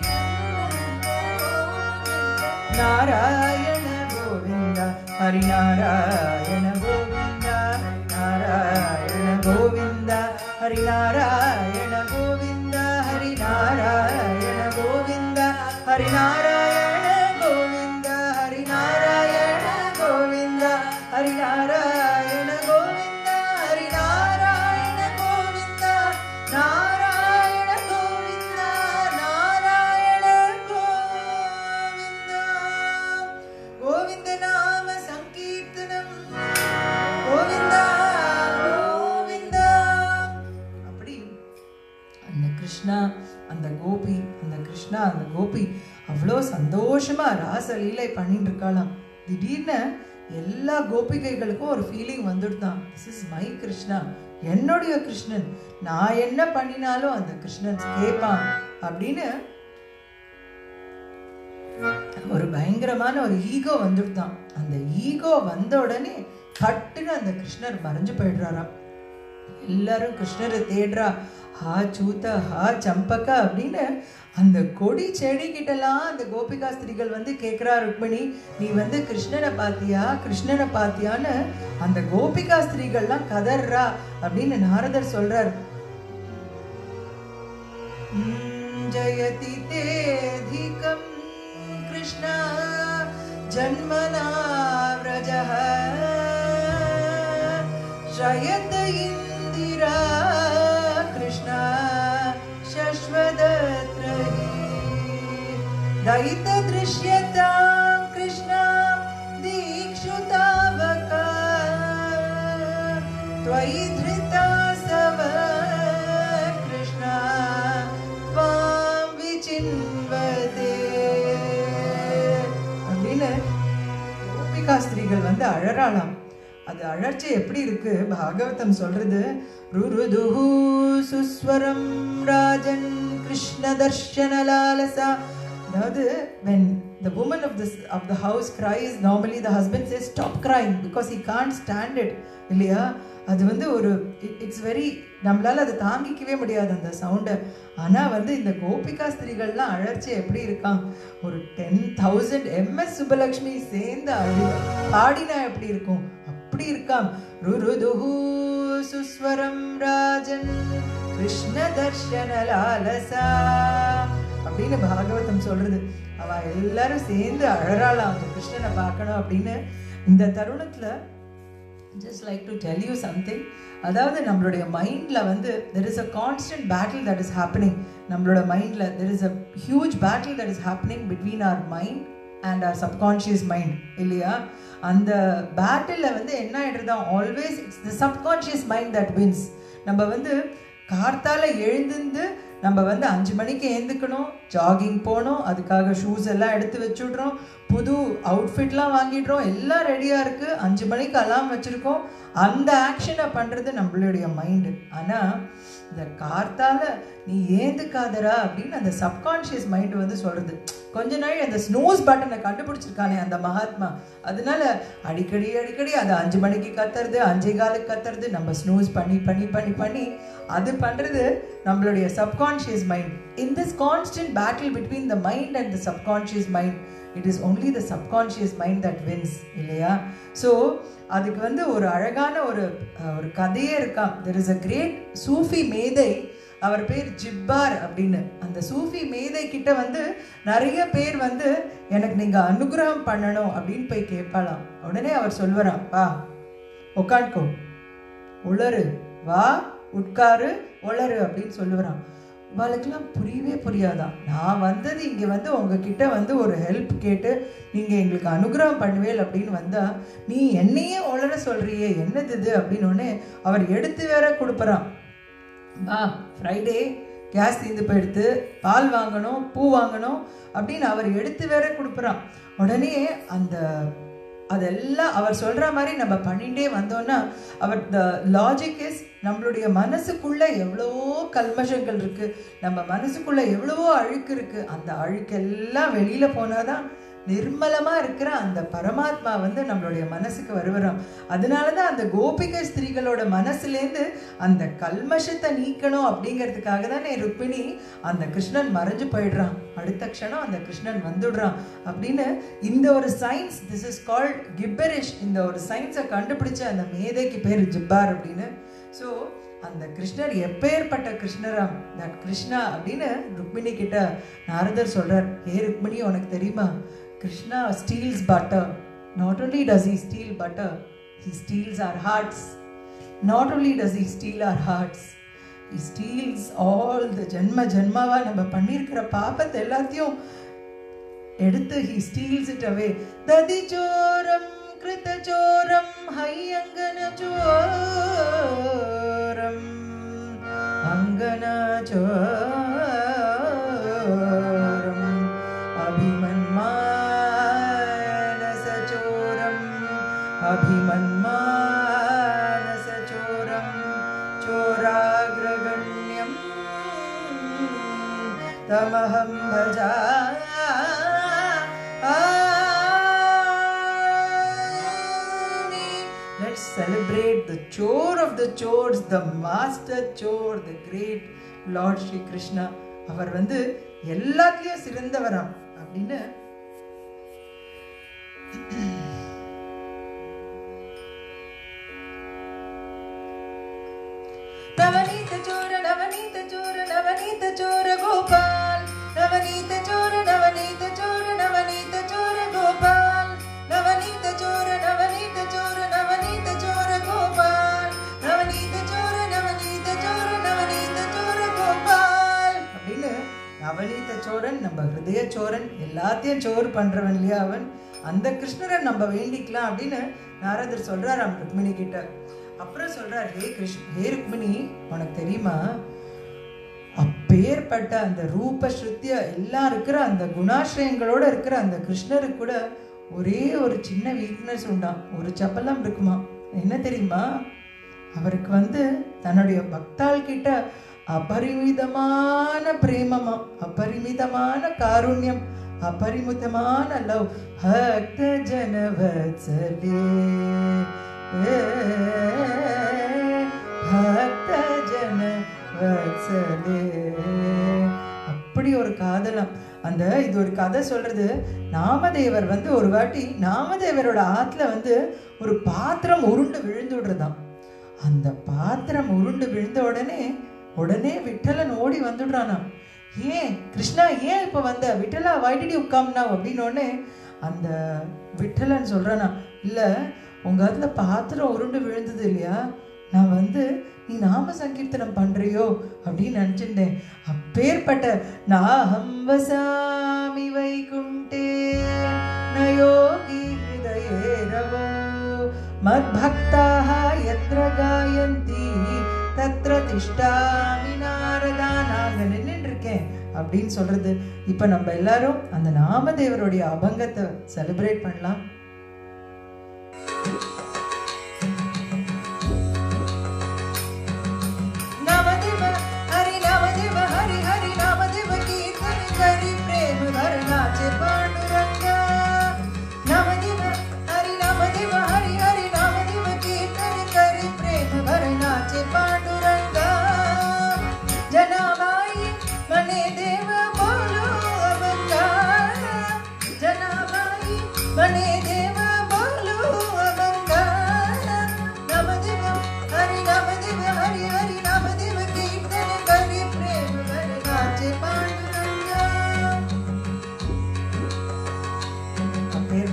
A: Narayana Govinda, Hari Narayana Govinda, Narayana Govinda, Hari Narayana Govinda, Hari Narayana Govinda, Hari Narayana Govinda, Hari Narayana Govinda, Hari Narayana Govinda, Hari Narayana Govinda, Narayana Govinda, Narayana Govinda, Govinda Nama Sankirtanam, Govinda Govinda. அப்படி அந்த கிருஷ்ணா அந்த கோபி அந்த கிருஷ்ணா அந்த கோபி அவ்வளோ சந்தோஷமா ராசலீலை பண்ணிட்டு இருக்காளாம். திடீர்னு எல்லா கோபிகைகளுக்கும் ஒரு ஃபீலிங் வந்துடுதான், திஸ் இஸ் மை கிருஷ்ணா, என்னுடைய கிருஷ்ணன், நான் என்ன பண்ணினாலும் அந்த கிருஷ்ணன் கேட்பான் அப்படின்னு ஒரு பயங்கரமான ஒரு ஈகோ வந்துடுதான். அந்த ஈகோ வந்த உடனே கட்டுன்னு அந்த கிருஷ்ணர் மறைஞ்சு போயிடுறாராம். எல்லாரும் கிருஷ்ணரை தேடுறா, ஹா சூத்த ஹா சம்பக்கா அப்படின்னு அந்த கொடி செடி கிட்டலாம் அந்த கோபிகா ஸ்திரீகள் வந்து கேட்குறா, ருக்மிணி நீ வந்து கிருஷ்ணனை பார்த்தியா கிருஷ்ணனை பார்த்தியான்னு அந்த கோபிகா ஸ்திரீகள்லாம் கதர்றா அப்படின்னு நாரதர் சொல்றார். ஜயதி தேதிகம் கிருஷ்ணா ஜன்மனா வ்ரஜஹ ஷயத இந்திரா கிருஷ்ணா शश्वदत्रहि दयित दृश्यतां कृष्णा दीक्षुतावका त्वयि धृता सव कृष्णा त्वां विचिन्वते அப்படின்னு கோபிகா ஸ்திரீகள் வந்து அழறாளாம். அது அழற்சி எப்படி இருக்கு பாகவதம் சொல்றது, ருருதுஹு சுஸ்வரம் ராஜன் கிருஷ்ண தர்ஷன லாலசா. அதாவது when the woman of the house cries, normally the husband says stop crying because he can't stand it இல்லையா. அது வந்து ஒரு இட்ஸ் வெரி, நம்மளால அதை தாங்கிக்கவே முடியாது அந்த சவுண்டை. ஆனால் வந்து இந்த கோபிகா ஸ்திரீகள்லாம் அழற்சி எப்படி இருக்கான், ஒரு 10,000 MS சுப்பலக்ஷ்மி சேர்ந்து பாடினா எப்படி இருக்கும் அப்படி இருக்காம். ருருதுஹு சுஸ்வரம் ராஜன் கிருஷ்ண தர்ஷன லாலசா அப்படின்னு பாகவதம் சொல்றது. அவ எல்லாரும் சேர்ந்து அழறாளாம் அந்த கிருஷ்ணனை பார்க்கணும் அப்படின்னு. இந்த தருணத்துல just like to tell you something, அதாவது நம்மளுடைய மைண்ட்ல வந்து there is a constant battle that is happening. நம்மளோட மைண்ட்ல there is a huge battle that is happening between our mind and our subconscious mind இல்லையா. அந்த பேட்டில் வந்து என்ன ஆயிடுறதா, always it's the subconscious mind that wins. நம்ம வந்து கார்த்தால எழுந்து நம்ம வந்து 5 மணிக்கு எழுந்துக்கணும், ஜாகிங் போகணும், அதுக்காக ஷூஸ் எல்லாம் எடுத்து வச்சுடுறோம், புது அவுட்ஃபிட்லாம் வாங்கிடுறோம், எல்லாம் ரெடியாக இருக்குது, 5 மணிக்கு அலாம் வச்சுருக்கோம். அந்த ஆக்ஷனை பண்ணுறது நம்மளுடைய மைண்டு. ஆனால் இந்த கார்த்தால நீ ஏந்துக்காதரா அப்படின்னு அந்த சப்கான்ஷியஸ் மைண்டு வந்து சொல்கிறது. கொஞ்ச நாள் அந்த ஸ்னூஸ் பட்டனை கண்டுபிடிச்சிருக்கானே அந்த மகாத்மா, அதனால அடிக்கடி அடிக்கடி அது 5 மணிக்கு கத்துறது, 5:15 கத்துறது, நம்ம ஸ்னூஸ் பண்ணி பண்ணி பண்ணி பண்ணி அது பண்ணுறது நம்மளுடைய subconscious mind. In this constant battle between the mind and the subconscious mind, it is only the subconscious mind that wins இல்லையா. ஸோ அதுக்கு வந்து ஒரு அழகான ஒரு கதையே இருக்கான். There is a great sufi மேதை, அவர் பேர் ஜிப்பார் அப்படின்னு. அந்த சூஃபி மேதை கிட்ட வந்து நிறைய பேர் வந்து எனக்கு நீங்க அனுகிரகம் பண்ணணும் அப்படின்னு போய் கேட்பாளாம். உடனே அவர் சொல்வாராம், வா உட்காந்துக்கோ, உளறு, வா உட்காரு, உளறு அப்படின்னு சொல்லுவாராம். இவளுக்கெல்லாம் புரியவே புரியாதான். நான் வந்தது இங்கே வந்து உங்ககிட்ட வந்து ஒரு ஹெல்ப் கேட்டு நீங்கள் எங்களுக்கு அனுகிரகம் பண்ணுவேல் அப்படின்னு வந்தா நீ என்னையே உளர சொல்றியே, என்னது இது அப்படின்னு உடனே அவர் எடுத்து வேற கொடுப்பறான். ஃப்ரைடே கேஸ் தீர்ந்து போயிடுத்து, பால் வாங்கணும், பூ வாங்கணும் அப்படின்னு அவர் எடுத்து வேற கொடுப்பறான். உடனே அந்த அதெல்லாம் அவர் சொல்ற மாதிரி நம்ம பண்ணிட்டே வந்தோம்னா அவர் த லாஜிக் இஸ் நம்மளுடைய மனசுக்குள்ள எவ்வளவோ கல்மஷங்கள் இருக்கு, நம்ம மனசுக்குள்ள எவ்வளவோ அழுக்கு இருக்கு. அந்த அழுக்கெல்லாம் வெளியில போனாதான் நிர்மலமா இருக்கிற அந்த பரமாத்மா வந்து நம்மளுடைய மனசுக்கு வருவராம். அதனாலதான் அந்த கோபிகை ஸ்திரீகளோட மனசுலேருந்து அந்த கல்மஷத்தை நீக்கணும் அப்படிங்கிறதுக்காக தானே ருக்மிணி அந்த கிருஷ்ணன் மறைஞ்சு போயிடுறான், அடுத்த க்ஷணம் அந்த கிருஷ்ணன் வந்துடுறான் அப்படின்னு. இந்த ஒரு science, this is called gibberish. இந்த ஒரு சயின்ஸை கண்டுபிடிச்ச அந்த மேதைக்கு பேர் ஜிப்பார் அப்படின்னு. ஸோ அந்த கிருஷ்ணர் எப்பேற்பட்ட கிருஷ்ணராம், தட் கிருஷ்ணா அப்படின்னு ருக்மிணி கிட்ட நாரதர் சொல்றார். ஹே ருக்மிணி, உனக்கு தெரியுமா, Krishna steals butter. Not only does he steal butter, he steals our hearts. Not only does he steal our hearts, he steals all the ஜன்மாவா நம்ம பண்ணியிருக்கிற பாபத்தை எல்லாத்தையும் எடுத்து he steals it away. ததி சோரம் கிருத சோரம் ஹையங்கன சோரம் அங்கன சோரம் अभिमन्मानसचोरं चोराग्रगण्यं तमहं भजामि. Let's celebrate the chore of the chores, the master chore, the great Lord Shri Krishna. அவர் வந்து எல்லாத்தையும் சிறந்தவராம் அப்படின்னு. नवनीत चोर नवनीत चोर नवनीत चोर गोपाल, नवनीत चोर नवनीत चोर नवनीत चोर गोपाल, नवनीत चोर नवनीत चोर नवनीत चोर गोपाल, नवनीत चोर नवनीत चोर नवनीत चोर गोपाल அப்படின்னு. நவநீத சோரன் நம்ம ஹிருதய சோரன், எல்லாத்தையும் சோறு பண்றவன் இல்லையா அவன், அந்த கிருஷ்ணரை நம்ம வேண்டிக்கலாம் அப்படின்னு நாரதர் சொல்றாராம் ருக்மிணி கிட்ட. அப்புறம் சொல்றார், ஹே ருக்மிணி, உனக்கு தெரியுமா, அப்பேற்பட்ட அந்த ரூப ஸ்ருத்திய எல்லாம் இருக்கிற அந்த குணாசிரயங்களோட இருக்கிற அந்த கிருஷ்ணருக்கு கூட ஒரே ஒரு சின்ன வீக்னஸ் உண்டாம், ஒரு சப்பலம் இருக்குமா. என்ன தெரியுமா, அவருக்கு வந்து தன்னுடைய பக்தாள் கிட்ட அபரிமிதமான பிரேமமா, அபரிமிதமான காருண்யம், அபரிமிதமான லவ். பக்த ஜனவத்சலே பக்த ஜனவத்சலே, அப்படி ஒரு காதலாம். அந்த இது ஒரு கதை சொல்றது. நாமதேவர் வந்து ஒரு வாட்டி நாமதேவரோட ஆத்துல வந்து ஒரு பாத்திரம் உருண்டு விழுந்துடுறதாம். அந்த பாத்திரம் உருண்டு விழுந்த உடனே விட்டலன் ஓடி வந்துடுறானா. ஏன் கிருஷ்ணா, ஏன் இப்ப வந்த Vitthala, why did you come now அப்படின்னு அந்த விட்டலன் சொல்றானா, இல்ல உங்க அதுல பாத்திரம் உருண்டு விழுந்தது இல்லையா, நான் வந்து நீ நாம சங்கீர்த்தனம் பண்றியோ அப்படின்னு நினைச்சிட்டேன். அப்பேற்பட்ட நாஹம் வசாமி வைகுண்டே நயோகி ஹிருதயே ரவோ மத்பக்தாஹ யத்ர காயந்தி தத்ர திஷ்டாமி நாரதா, நாங்க நின்றுட்டு இருக்கேன் அப்படின்னு சொல்றது. இப்ப நம்ம எல்லாரும் அந்த நாமதேவருடைய அபங்கத்தை செலிப்ரேட் பண்ணலாம். நாமதேவ ஹரி நாமதேவ ஹரி ஹரி நாமதேவ கீர்த்தன கரி பிரேம வர்ணாச்சே பாண்டுரங்கா, நாமதேவ ஹரி நாமதேவ ஹரி ஹரி நாமதேவ கீர்த்தன கரி பிரேம வர்ணாச்சே பாண்டுரங்கா, ஜனாபாई मने देव बोलो अबंगा, जनाबाई मने देव बोलो अबंगा, नामदेव हरि हरि नामदेव कीर्तन करि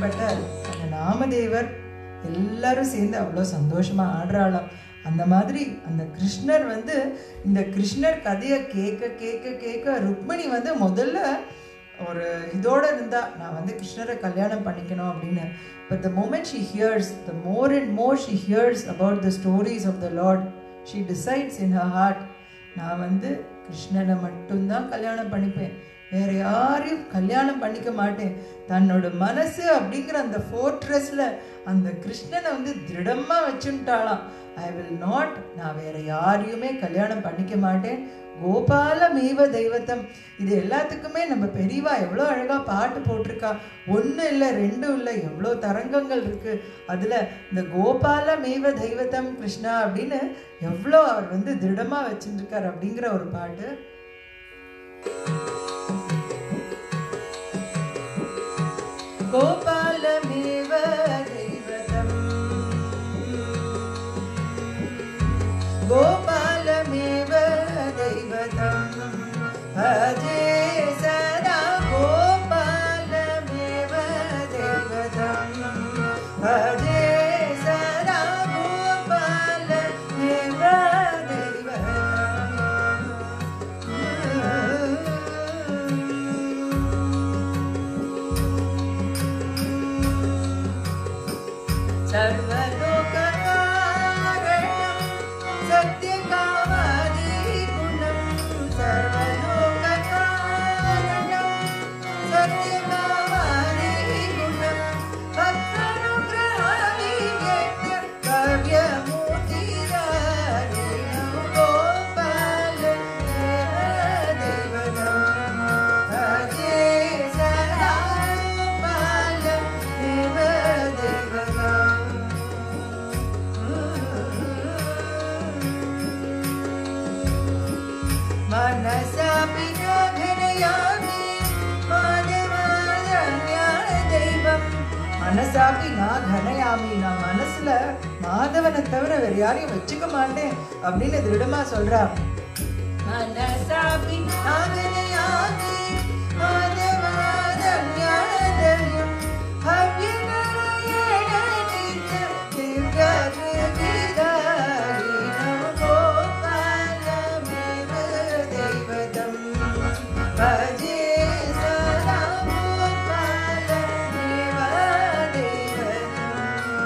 A: அப்படிப்பட்ட அந்த நாமதேவர் எல்லாரும் சேர்ந்து அவ்வளோ சந்தோஷமா ஆடுறாளாம். அந்த மாதிரி அந்த கிருஷ்ணர் வந்து இந்த கிருஷ்ணர் கதையை கேட்க கேட்க கேட்க ருக்மிணி வந்து முதல்ல ஒரு இதோட இருந்தா, நான் வந்து கிருஷ்ணரை கல்யாணம் பண்ணிக்கணும் அப்படின்னு. But the moment she hears, the more and more she hears about the stories of the Lord, she decides in her heart, நான் வந்து கிருஷ்ணனை மட்டும்தான் கல்யாணம் பண்ணிப்பேன், வேற யாரையும் கல்யாணம் பண்ணிக்க மாட்டேன். தன்னோட மனசு அப்படிங்கிற அந்த ஃபோர்ட்ரெஸ்ல அந்த கிருஷ்ணனை வந்து திருடமா வச்சுட்டாளாம். ஐ வில் நாட், நான் வேற யாரையுமே கல்யாணம் பண்ணிக்க மாட்டேன். கோபாலமேவ தெய்வத்தம். இது எல்லாத்துக்குமே நம்ம பெரியவா எவ்வளோ அழகா பாட்டு போட்டிருக்கா. ஒன்று இல்லை, ரெண்டும் இல்லை, எவ்வளோ தரங்கங்கள் இருக்கு அதுல. இந்த கோபாலமேவ தெய்வத்தம் கிருஷ்ணா அப்படின்னு எவ்வளோ அவர் வந்து திருடமா வச்சுருக்கார் அப்படிங்கிற ஒரு பாட்டு. கோபாலமேவ தெய்வதம், கோபாலமேவ தெய்வதம், அஜே சதா கோபாலமேவ தெய்வதம், அஜே சதா கோபாலமேவ தெய்வதம். சர்வலோககாரணம் சத்யகாமாதி குணம், சர்வலோககாரணம் சத்யகாமாதி குணம், பக்தனுக்ரஹாவித்ய காவ்யமூர்த்திதாரிணம், கோபாலமேவ தெய்வதம், அஜே சதா கோபாலமேவ தெய்வதம். मनसापि न घनयामि माधवारण्याय தெய்வம், மனசாப்பி நான் கனயாமி, நான் மனசுல மாதவனை தவிர வேற யாரையும் வச்சுக்க மாட்டேன் அப்படின்னு திருடமா சொல்றா. மனசாப்பி நான் கனயாமி மாதவாரण्याय தெய்வம், ஹவ்யநாராயண நித்ய திவ்யாத்விதாரிணம், கோபாலமேவ தெய்வதம், அஜே சதா கோபாலமேவ தெய்வதம்.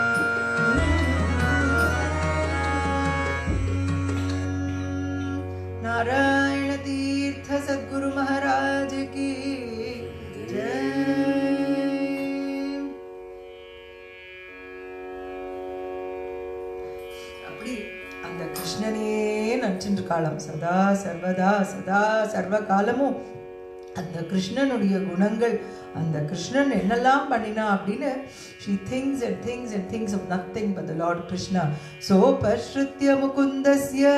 A: नारायण तीर्थ सद्गुरु महाराज की जय. அப்படி அந்த கிருஷ்ணனே நினைச்சுட்டு காலம் சதா சர்வதா சதா சர்வ காலமும் அந்த கிருஷ்ணனுடைய குணங்கள், அந்த கிருஷ்ணன் என்னெல்லாம் பண்ணினா அப்படின்னு she thinks and thinks and thinks of nothing but the Lord Krishna. So pashrutya mukundasya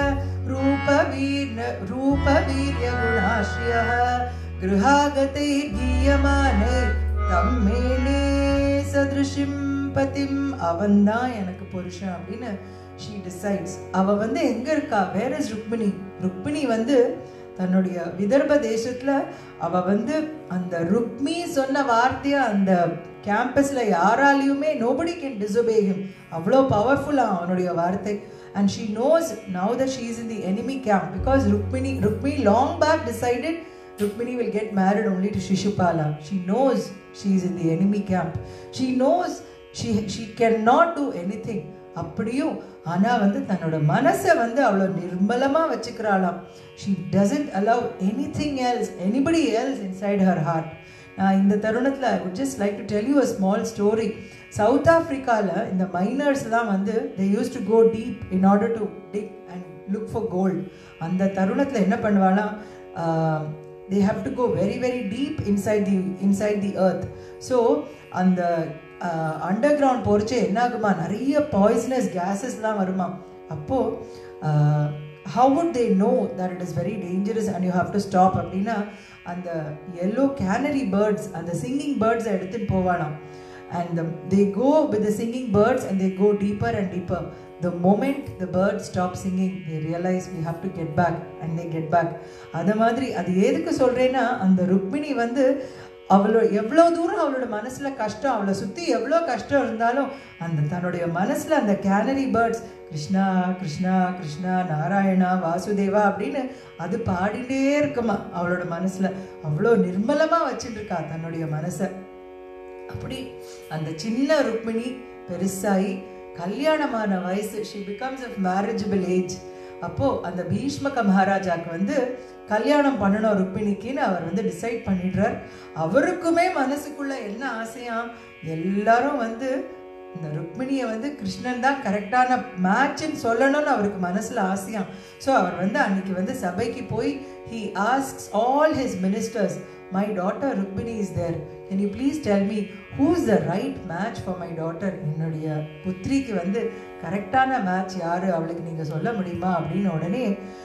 A: roopavirya gunashriyah grihagatir giyamane tammene sadrishim patim, அவன்தான் எனக்கு புருஷன் அப்படின்னு she decides. அவ வந்து எங்க இருக்கா? Where is Rukmini? ருக்மிணி வந்து தன்னுடைய விதர்ப தேசத்துல அவ வந்து அந்த ருக்மி சொன்ன வார்த்தைய அந்த கேம்பஸ்ல யாராலையுமே nobody can disobey him, அவ்வளோ பவர்ஃபுல்லா அவனுடைய வார்த்தை. and she knows now that she is in the enemy camp because Rukmini long back decided Rukmini will get married only to Shishupala. She knows she is in the enemy camp. She knows she cannot do anything. அப்படியும் ஆனா வந்து தன்னோட மனசை வந்து அவ்வளோ நிர்மலமா வச்சுக்கிறாளாம். she doesn't allow anything else, anybody else inside her heart. நான் இந்த தருணத்துல I would just like to tell you a small story. South ஆப்பிரிக்கால இந்த மைனர்ஸ்லாம் வந்து they used to go deep in order to dig and look for gold. அந்த தருணத்துல என்ன பண்ணுவாளாம், they have to go very very deep inside the earth. so அந்த underground போறச்சே என்ன ஆகுமா, நிறைய பாய்சனஸ் கேஸஸ்லாம் வருமா. அப்போ how would they know that it is very dangerous and you have to stop அப்படின்னா அந்த yellow canary birds, அந்த singing birds எடுத்துட்டு போவானாம். and they go with the singing birds and they go deeper and deeper. the moment the birds stop singing they realize we have to get back and they get back. அத மாதிரி அது எதுக்கு சொல்றேன்னா, அந்த ருக்மிணி வந்து அவளோட எவ்வளோ தூரம் அவளோட மனசில் கஷ்டம், அவளை சுற்றி எவ்வளோ கஷ்டம் இருந்தாலும் அந்த தன்னுடைய மனசில் அந்த கேனரி பேர்ட்ஸ் கிருஷ்ணா கிருஷ்ணா கிருஷ்ணா நாராயணா வாசுதேவா அப்படின்னு அது பாடிட்டே இருக்குமா. அவளோட மனசில் அவ்வளோ நிர்மலமாக வச்சுட்டு இருக்கா தன்னுடைய மனசை. அப்படி அந்த சின்ன ருக்மிணி பெருசாகி கல்யாணமான வயசு, she becomes of marriageable age. அப்போது அந்த பீஷ்மக மகாராஜாவுக்கு கல்யாணம் பண்ணணும் ருக்மிணிக்குன்னு அவர் டிசைட் பண்ணிடுறார். அவருக்குமே மனசுக்குள்ள என்ன ஆசையா, எல்லாரும் இந்த ருக்மிணியை கிருஷ்ணன் தான் கரெக்டான மேட்ச்ன்னு சொல்லணும்னு அவருக்கு மனசில் ஆசையாம். ஸோ அவர் அன்னைக்கு சபைக்கு போய் he asks all his ministers, my daughter Rukmini is there, can you please tell me who's the right match for my daughter? என்னுடைய புத்திரிக்கு கரெக்டான மேட்ச் யாரு, அவளுக்கு நீங்கள் சொல்ல முடியுமா அப்படின்னு உடனே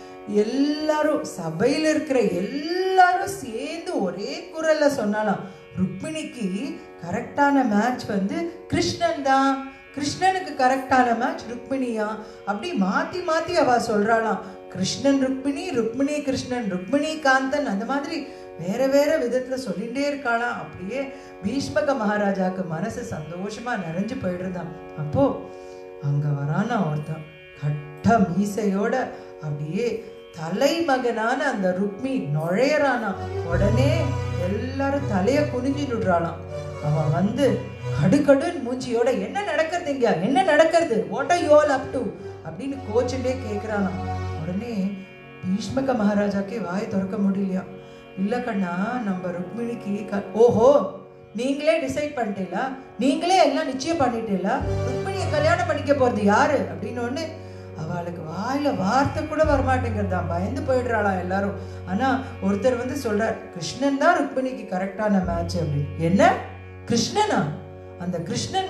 A: எல்லாரும் சபையில் இருக்கிற எல்லாரும் சேர்ந்து ஒரே குரல்ல சொன்னாலாம், ருக்மிணிக்கு கரெக்டான மேட்ச் கிருஷ்ணன் தான், கிருஷ்ணனுக்கு கரெக்டான மேட்ச் ருக்மிணியா. அப்படி மாத்தி மாத்தி அவ சொல்றாளாம், கிருஷ்ணன் ருக்மிணி, ருக்மிணி கிருஷ்ணன், ருக்மிணி காந்தன், அந்த மாதிரி வேற வேற விதத்துல சொல்லிட்டே இருக்காளாம். அப்படியே பீஷ்மக மகாராஜாக்கு மனசு சந்தோஷமா நிறைஞ்சு போயிடுறதாம். அப்போ அங்க வரானா ஒருத்தன் கட்ட மீசையோட, அப்படியே தலைமகனான அந்த ருக்மி நுழையறானா. உடனே எல்லாரும் தலைய குனிஞ்சிடுறாளாம். அவன் கடுகடுன்னு மூஞ்சியோட, என்ன நடக்கிறது இங்க, என்ன நடக்கிறது, what are you all up to அப்படின்னு கோச்சிலே கேட்கிறானா. உடனே பீஷ்மக மகாராஜாக்கே வாய் திறக்க முடியலையா. இல்ல கண்ணா, நம்ம ருக்மிணிக்கு ஓஹோ நீங்களே டிசைட் பண்ணிட்டீங்களா, நீங்களே எல்லாம் நிச்சயம் பண்ணிட்டீங்களா, ருக்மிணியை கல்யாணம் பண்ணிக்க போறது யாரு அப்படின்னு ஒண்ணு அவளுக்கு வாயில வார்த்தை கூட வரமாட்டேங்கிறதா, பயந்து போயிடுறாளா எல்லாரும். ஆனா ஒருத்தர் சொல்றார், கிருஷ்ணன் தான் ருக்மிணிக்கு கரெக்டான மேட்ச் அப்படின்னு. என்ன கிருஷ்ணனா? அந்த கிருஷ்ணன்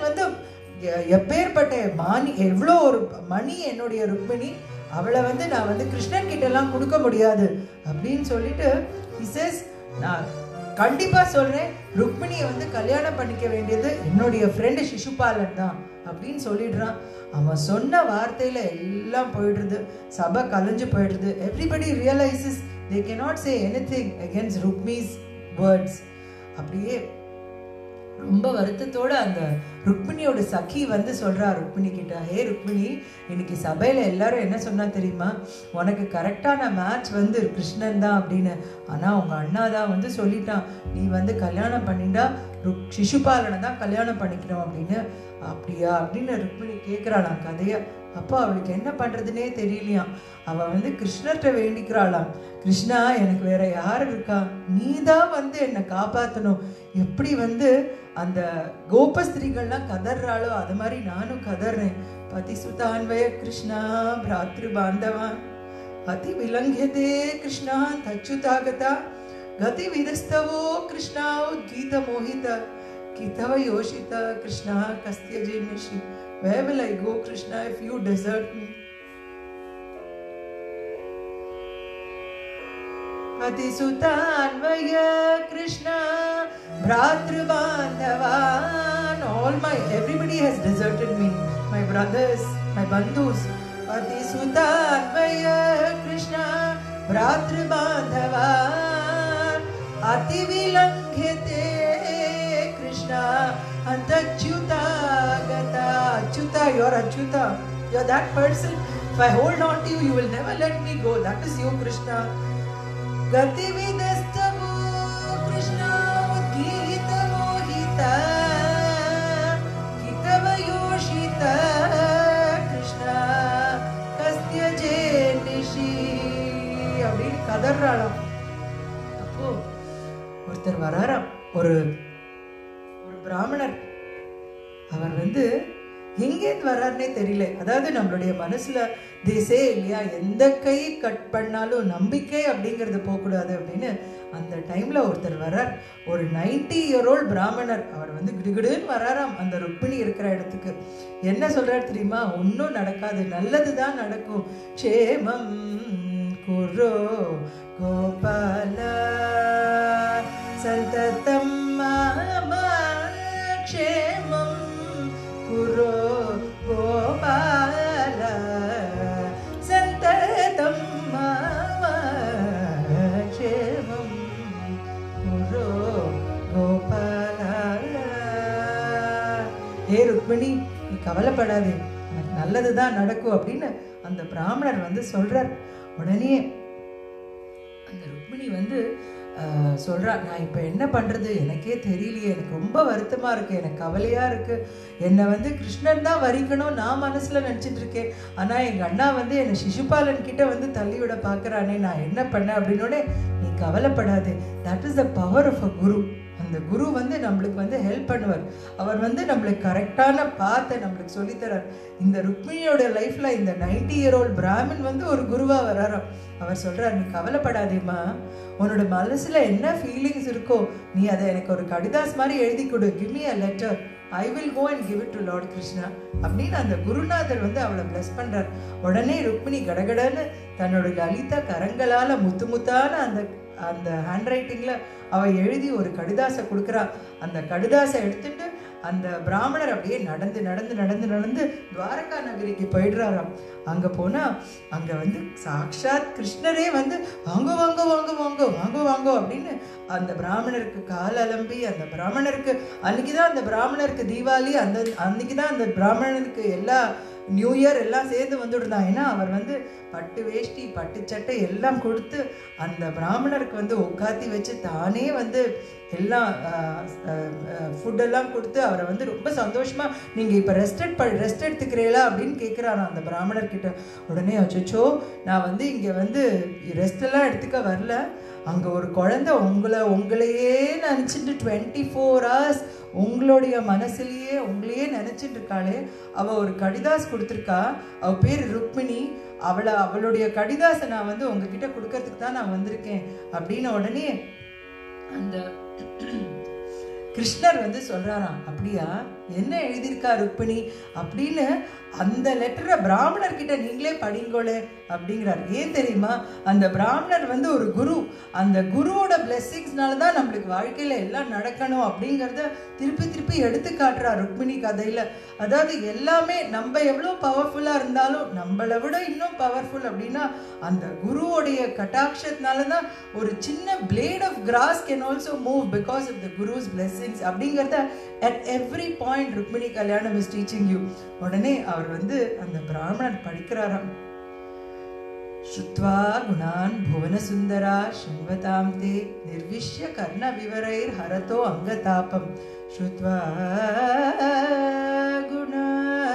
A: எப்பேற்பட்ட மாணி, எவ்வளோ ஒரு மணி என்னுடைய ருக்மிணி, அவளை நான் கிருஷ்ணன் கிட்ட எல்லாம் கொடுக்க முடியாது அப்படின்னு சொல்லிட்டு he says, நான் கண்டிப்பா சொல்றேன், ருக்மிணியை கல்யாணம் பண்ணிக்க வேண்டியது என்னுடைய ஃப்ரெண்டு சிசுபாலன் தான் அப்படின்னு சொல்லிடுறான். அவன் சொன்ன வார்த்தையில எல்லாம் போயிடுறது, சபை கலைஞ்சு போயிடுறது. Everybody realises they cannot say anything against Rukmi's words. அப்படியே ரொம்ப வருத்தத்தோட அந்த ருக்மிணியோட சகி சொல்றா ருக்மிணி கிட்ட, ஹே ருக்மிணி, இன்னைக்கு சபையில எல்லாரும் என்ன சொன்னா தெரியுமா, உனக்கு கரெக்டான மேட்ச் கிருஷ்ணன் தான் அப்படின்னு. ஆனா உங்க அண்ணா தான் சொல்லிட்டான், நீ கல்யாணம் பண்ணிட்டா சிசுபாலனை தான் கல்யாணம் பண்ணிக்கணும் அப்படின்னு. அப்படியா அப்படின்னு ருக்மிணி கேட்கிறாளாம் கதைய. அப்போ அவளுக்கு என்ன பண்றதுன்னே தெரியலையாம். அவ கிருஷ்ணர்கிட்ட வேண்டிக்கிறாளாம், கிருஷ்ணா எனக்கு வேற யாரு இருக்கா, நீதான் என்னை காப்பாத்தணும். எப்படி அந்த கோபஸ்திரீகள்லாம் கதறாளோ அது மாதிரி நானும் கதறேன். பதி சுதான்வய கிருஷ்ணா பிராத்ரு பாந்தவான் அதி விலங்கியதே கிருஷ்ணா தச்சுதாகதா கதி விதஸ்தவோ கிருஷ்ணா உத்கீத மோகித கிதவ யோஷித கிருஷ்ணா கஸ்தியஜே நிஷி. Where will I go, Krishna, if you desert me? Patisuthanvaya Krishna Bhratru Bandhavan. Everybody has deserted me. My brothers, my bandhus. Patisuthanvaya Krishna Bhratru Bandhavan. Ati vilanghite Krishna Antachyuta Gata. Achyuta, you're Achyuta. You're that person. If I hold on to you, you will never let me go. That is you, Krishna. Gati vidastavu Krishna Udgita Mohita Kitava Yoshita Krishna Kastya Jenishi. அப்படின்னு கதறாளாம். அப்போ ஒருத்தர் வராராம், ஒரு பிராமணர். அவர் எங்கேருந்து வர்றாருன்னே தெரியல. அதாவது நம்மளுடைய மனசுல தேசே இல்லையா, எந்த கை கட் பண்ணாலும் நம்பிக்கை அப்படிங்கிறது போகக்கூடாது அப்படின்னு. அந்த டைம்ல ஒருத்தர் வர்றார், ஒரு 90-year-old பிராமணர். அவர் கிடுகிடுன்னு வராராம் அந்த ருக்மிணி இருக்கிற இடத்துக்கு. என்ன சொல்றார் தெரியுமா, ஒன்றும் நடக்காது, நல்லதுதான் நடக்கும். க்ஷேமம் குரு கோபால சந்ததம் மாமா க்ஷேமம் குரு கோபால சந்ததம் மாமா க்ஷேமம் குரு ஏ ருக்மிணி, நீ கவலைப்படாதே, எனக்கு நல்லதுதான் நடக்கும் அப்படின்னு அந்த பிராமணர் வந்து சொல்றார். உடனே அந்த ருக்மிணி வந்து சொல்கிறா, நான் இப்போ என்ன பண்ணுறது எனக்கே தெரியலையே, எனக்கு ரொம்ப வருத்தமாக இருக்குது, எனக்கு கவலையாக இருக்குது, என்னை வந்து கிருஷ்ணன் தான் வரிக்கணும் நான் மனசில் நினச்சிட்டு இருக்கேன், ஆனால் எங்கள் அண்ணா வந்து என்னை சிசுபாலன் கிட்ட வந்து தள்ளி விட பார்க்குறானே, நான் என்ன பண்ணேன் அப்படின்னோடனே, நீ கவலைப்படாதே, that is the power of a guru. அந்த குரு வந்து நம்மளுக்கு வந்து ஹெல்ப் பண்ணுவார். அவர் வந்து நம்மளுக்கு கரெக்டான பாத்தை நம்மளுக்கு சொல்லித்தரார். இந்த ருக்மிணியோட லைஃப்ல இந்த 90-year-old பிராமின் வந்து ஒரு குருவா வராராம். அவர் சொல்றார், நீ கவலைப்படாதேம்மா, உன்னோட மனசுல என்ன ஃபீலிங்ஸ் இருக்கோ நீ அதை எனக்கு ஒரு கடிதாஸ் மாதிரி எழுதி கொடு, give me a letter, I will go and give it to lord Krishna அப்படின்னு அந்த குருநாதர் வந்து அவளை பிளஸ் பண்றார். உடனே ருக்மிணி கடகடன்னு தன்னோட லலிதா கரங்களால முத்து முத்தான அந்த அந்த ஹேண்ட் ரைட்டிங்ல அவ எழுதி ஒரு கடிதாசை கொடுக்குறா. அந்த கடிதாசை எடுத்துட்டு அந்த பிராமணர் அப்படியே நடந்து நடந்து நடந்து நடந்து துவாரகா நகரிக்கு போயிடுறாராம். அங்க போனா அங்க வந்து சாக்ஷாத் கிருஷ்ணரே வந்து வாங்க வாங்க வாங்க வாங்க வாங்க வாங்க அப்படின்னு அந்த பிராமணருக்கு கால் அலம்பி, அந்த பிராமணருக்கு அன்னைக்குதான் அந்த பிராமணருக்கு தீபாவளி, அந்த அன்னைக்குதான் அந்த பிராமணருக்கு எல்லா நியூ இயர் எல்லாம் சேர்ந்து வந்துடுதான். ஏன்னா அவர் வந்து பட்டு வேஷ்டி பட்டு சட்டை எல்லாம் கொடுத்து அந்த பிராமணருக்கு வந்து உட்காத்தி வச்சு தானே வந்து எல்லாம் ஃபுட்டெல்லாம் கொடுத்து அவரை வந்து ரொம்ப சந்தோஷமா, நீங்கள் இப்போ ரெஸ்ட் எடுத்துக்கிறீங்களா அப்படின்னு கேட்குறாராம் அந்த பிராமணர்கிட்ட. உடனே அச்சோ, நான் வந்து இங்கே வந்து ரெஸ்டெல்லாம் எடுத்துக்க வரல, அங்கே ஒரு குழந்தை உங்களையே நினச்சிட்டு 24 hours உங்களுடைய மனசுலேயே உங்களையே நினச்சிட்டு இருக்காளே, அவள் ஒரு கடிதாஸ் கொடுத்துருக்கா, அவள் பேர் ருக்மிணி, அவளுடைய கடிதாசை நான் வந்து உங்ககிட்ட கொடுக்கறதுக்கு தான் நான் வந்திருக்கேன் அப்படின்னு உடனே அந்த கிருஷ்ணர் வந்து சொல்றாராம், அப்படியா, என்ன எழுதியிருக்கா ருக்மிணி அப்படின்னு அந்த லெட்டரை பிராமணர் கிட்ட நீங்களே படிங்கோளே அப்படிங்கிறார். ஏன் தெரியுமா, அந்த பிராமணர் வந்து ஒரு குரு, அந்த குருவோட பிளெஸ்ஸிங்ஸ்னால தான் நம்மளுக்கு வாழ்க்கையில எல்லாம் நடக்கணும் அப்படிங்கிறத திருப்பி திருப்பி எடுத்து காட்டுறார் ருக்மிணி கதையில. அதாவது எல்லாமே நம்ம எவ்வளோ பவர்ஃபுல்லா இருந்தாலும் நம்மளை விட இன்னும் பவர்ஃபுல் அப்படின்னா அந்த குருவோடைய கட்டாட்சத்தினால தான் ஒரு சின்ன blade of grass can also move because of the guru's blessings அப்படிங்கிறத at every point ருக்மிணி கல்யாணம் is teaching you. உடனே அவர் வந்து அந்த பிராமணன் படிக்கிறாராம். ஸ்ருத்வா குணான் புவன சுந்தரா ஷண்வதாம் தே நிர்விஷ்ய கர்ண விவரைர் ஹரதோ அங்கதாபம் ஸ்ருத்வா Guna.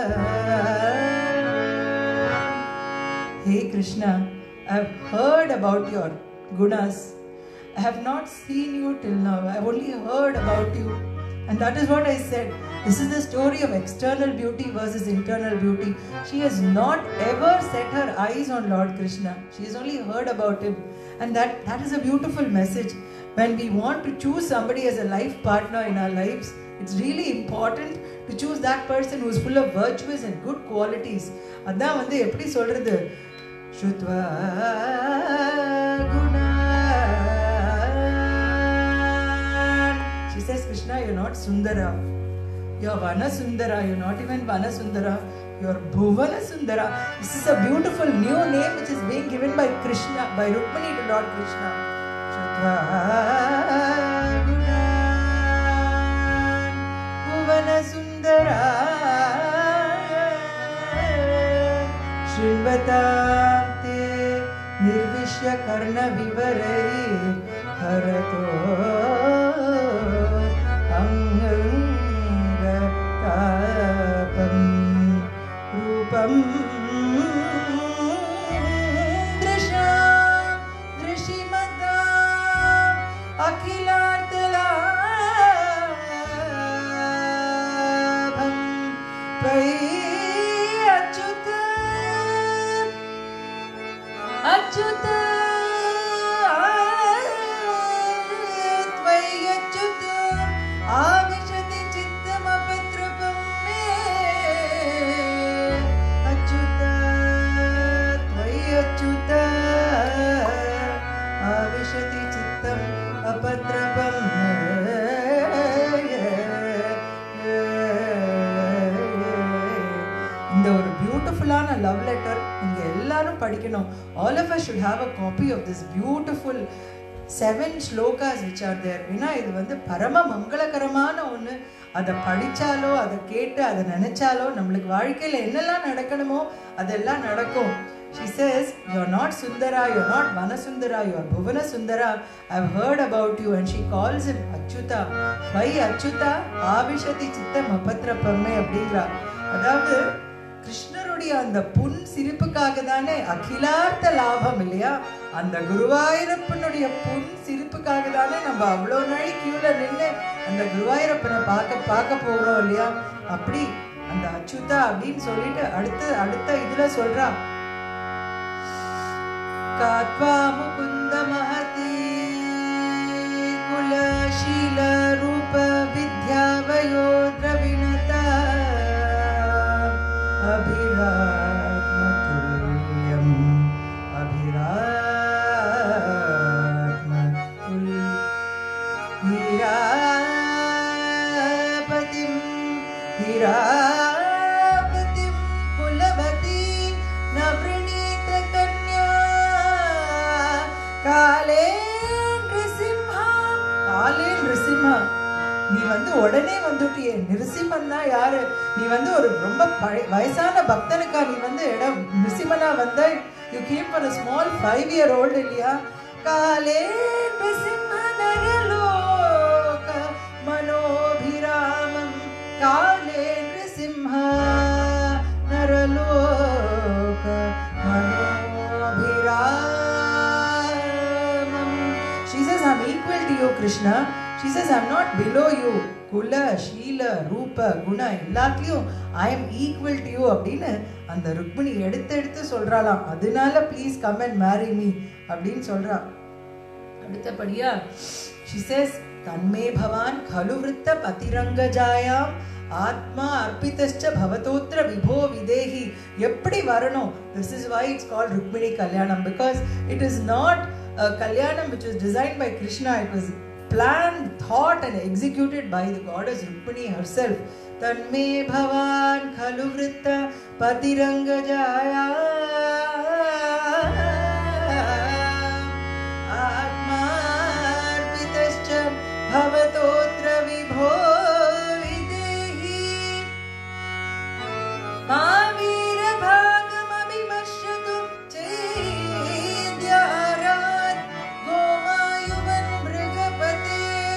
A: Hey Krishna, I have heard about your gunas. I have not seen you till now. I have only heard about you. And that is what I said. This is the story of external beauty versus internal beauty. She has not ever set her eyes on Lord Krishna. She has only heard about him. And that is a beautiful message. When we want to choose somebody as a life partner in our lives, it's really important to choose that person who is full of virtues and good qualities. அதான் வந்து எப்படி சொல்றது, ஸ்ருத்வா Guna. She says, Krishna, you're not Sundara. You're Vana Sundara. You're not even Vana Sundara. You're Bhuvana Sundara. This is a beautiful new name which is being given by Krishna, by Rukmini to Lord Krishna. Shrutvā Guna Bhuvana Sundara Shrinvatam Te Nirvishya Karna Vivarai Harato Rupam Drisha Drishimata Akhilartalabham Tvai Achyuta Achyuta Tvai Achyuta Avishati Chittam Apatrapam Me Achyuta Tvai Achyuta Avishati Chittam Apatrapam இந்த ஒரு பியூட்டிஃபுல்லான love letter நீங்க எல்லாரும் படிக்கணும். All of us should have a copy of this beautiful 7 slokas which are there. ஏன்னா இது வந்து பரம மங்களகரமான ஒன்று. அதை படித்தாலோ அதை கேட்டு அதை நினைச்சாலோ நம்மளுக்கு வாழ்க்கையில் என்னெல்லாம் நடக்கணுமோ அதெல்லாம் நடக்கும். She says, you're not Sundara, you're not Vanasundara, you're Bhuvana Sundara. I've heard about you. And she calls him Achyuta. Why Achyuta? Avishati Chitta Mapatra Pamme அப்படிங்கிறா. அதாவது கிருஷ்ணருடைய அந்த புன் சிரிப்புக்காக தானே அகிலார்த்த லாபம் இல்லையா? அந்த குருவாயூரப்பனுடைய புன் சிரிப்புக்காக தானே நம்ம அவ்வளோ நாள் கியூல நின்று அந்த குருவாயூரப்பனை பார்க்க போகிறோம் இல்லையா? அப்படி அந்த அச்சுதா அப்படின்னு சொல்லிட்டு அடுத்த இதுல சொல்றா, காத்வா முகுந்த மஹதி குலசீல ரூப வித்யா வயோ திரவிணதா அபிராத்மதுல்யம் அபிராத்மதுல் ஹீராபதிம் ஹீராபதிம் குலவதி நவ்ரணீத கன்யா காலே நிருசிம்ஹா. காலே நிருசிம்ஹா, நீ வந்து உடனே வந்துட்டியே. நிருசிம்மன்னா யாரு? நீ வந்து ஒரு ரொம்ப வயசான பக்தனுக்கா நீ வந்து இடம் நிருசிம்மனா வந்த? You came for a small 5-year-old இல்லையா? காலே நிருசிம்ம நரலோக மனோபிராமம் காலே Nrisimha நரலோக மனோபிராமம். She says, I'm equal to you, Krishna. She says, I'm not below you. Kula, Sheela, Rupa, Guna எல்லாத்தையும் I am equal to you அப்படின்னு அந்த ருக்மிணி எடுத்து சொல்றாளாம். அதனால please come and marry me அப்படின்னு சொல்றா. அடுத்தபடியா she says, தன்மே பவான் கலு விருத்த பதிரங்கஜாயாம் ஆத்மா அர்ப்பிதஸ்ச பவதோத்ர விபோ விதேஹி. எப்படி வரணும்? This is why it's called Rukmini Kalyanam, because it is not a Kalyanam which was designed by Krishna. It was planned, thought and executed by the goddess Rukmini herself. Tanme bhavan khalu vritta patirangajaya atma arpitascha bhavatotra vibho videhi mavira bhagam abhimashyatu chedyarat gomayuvan mrigapatir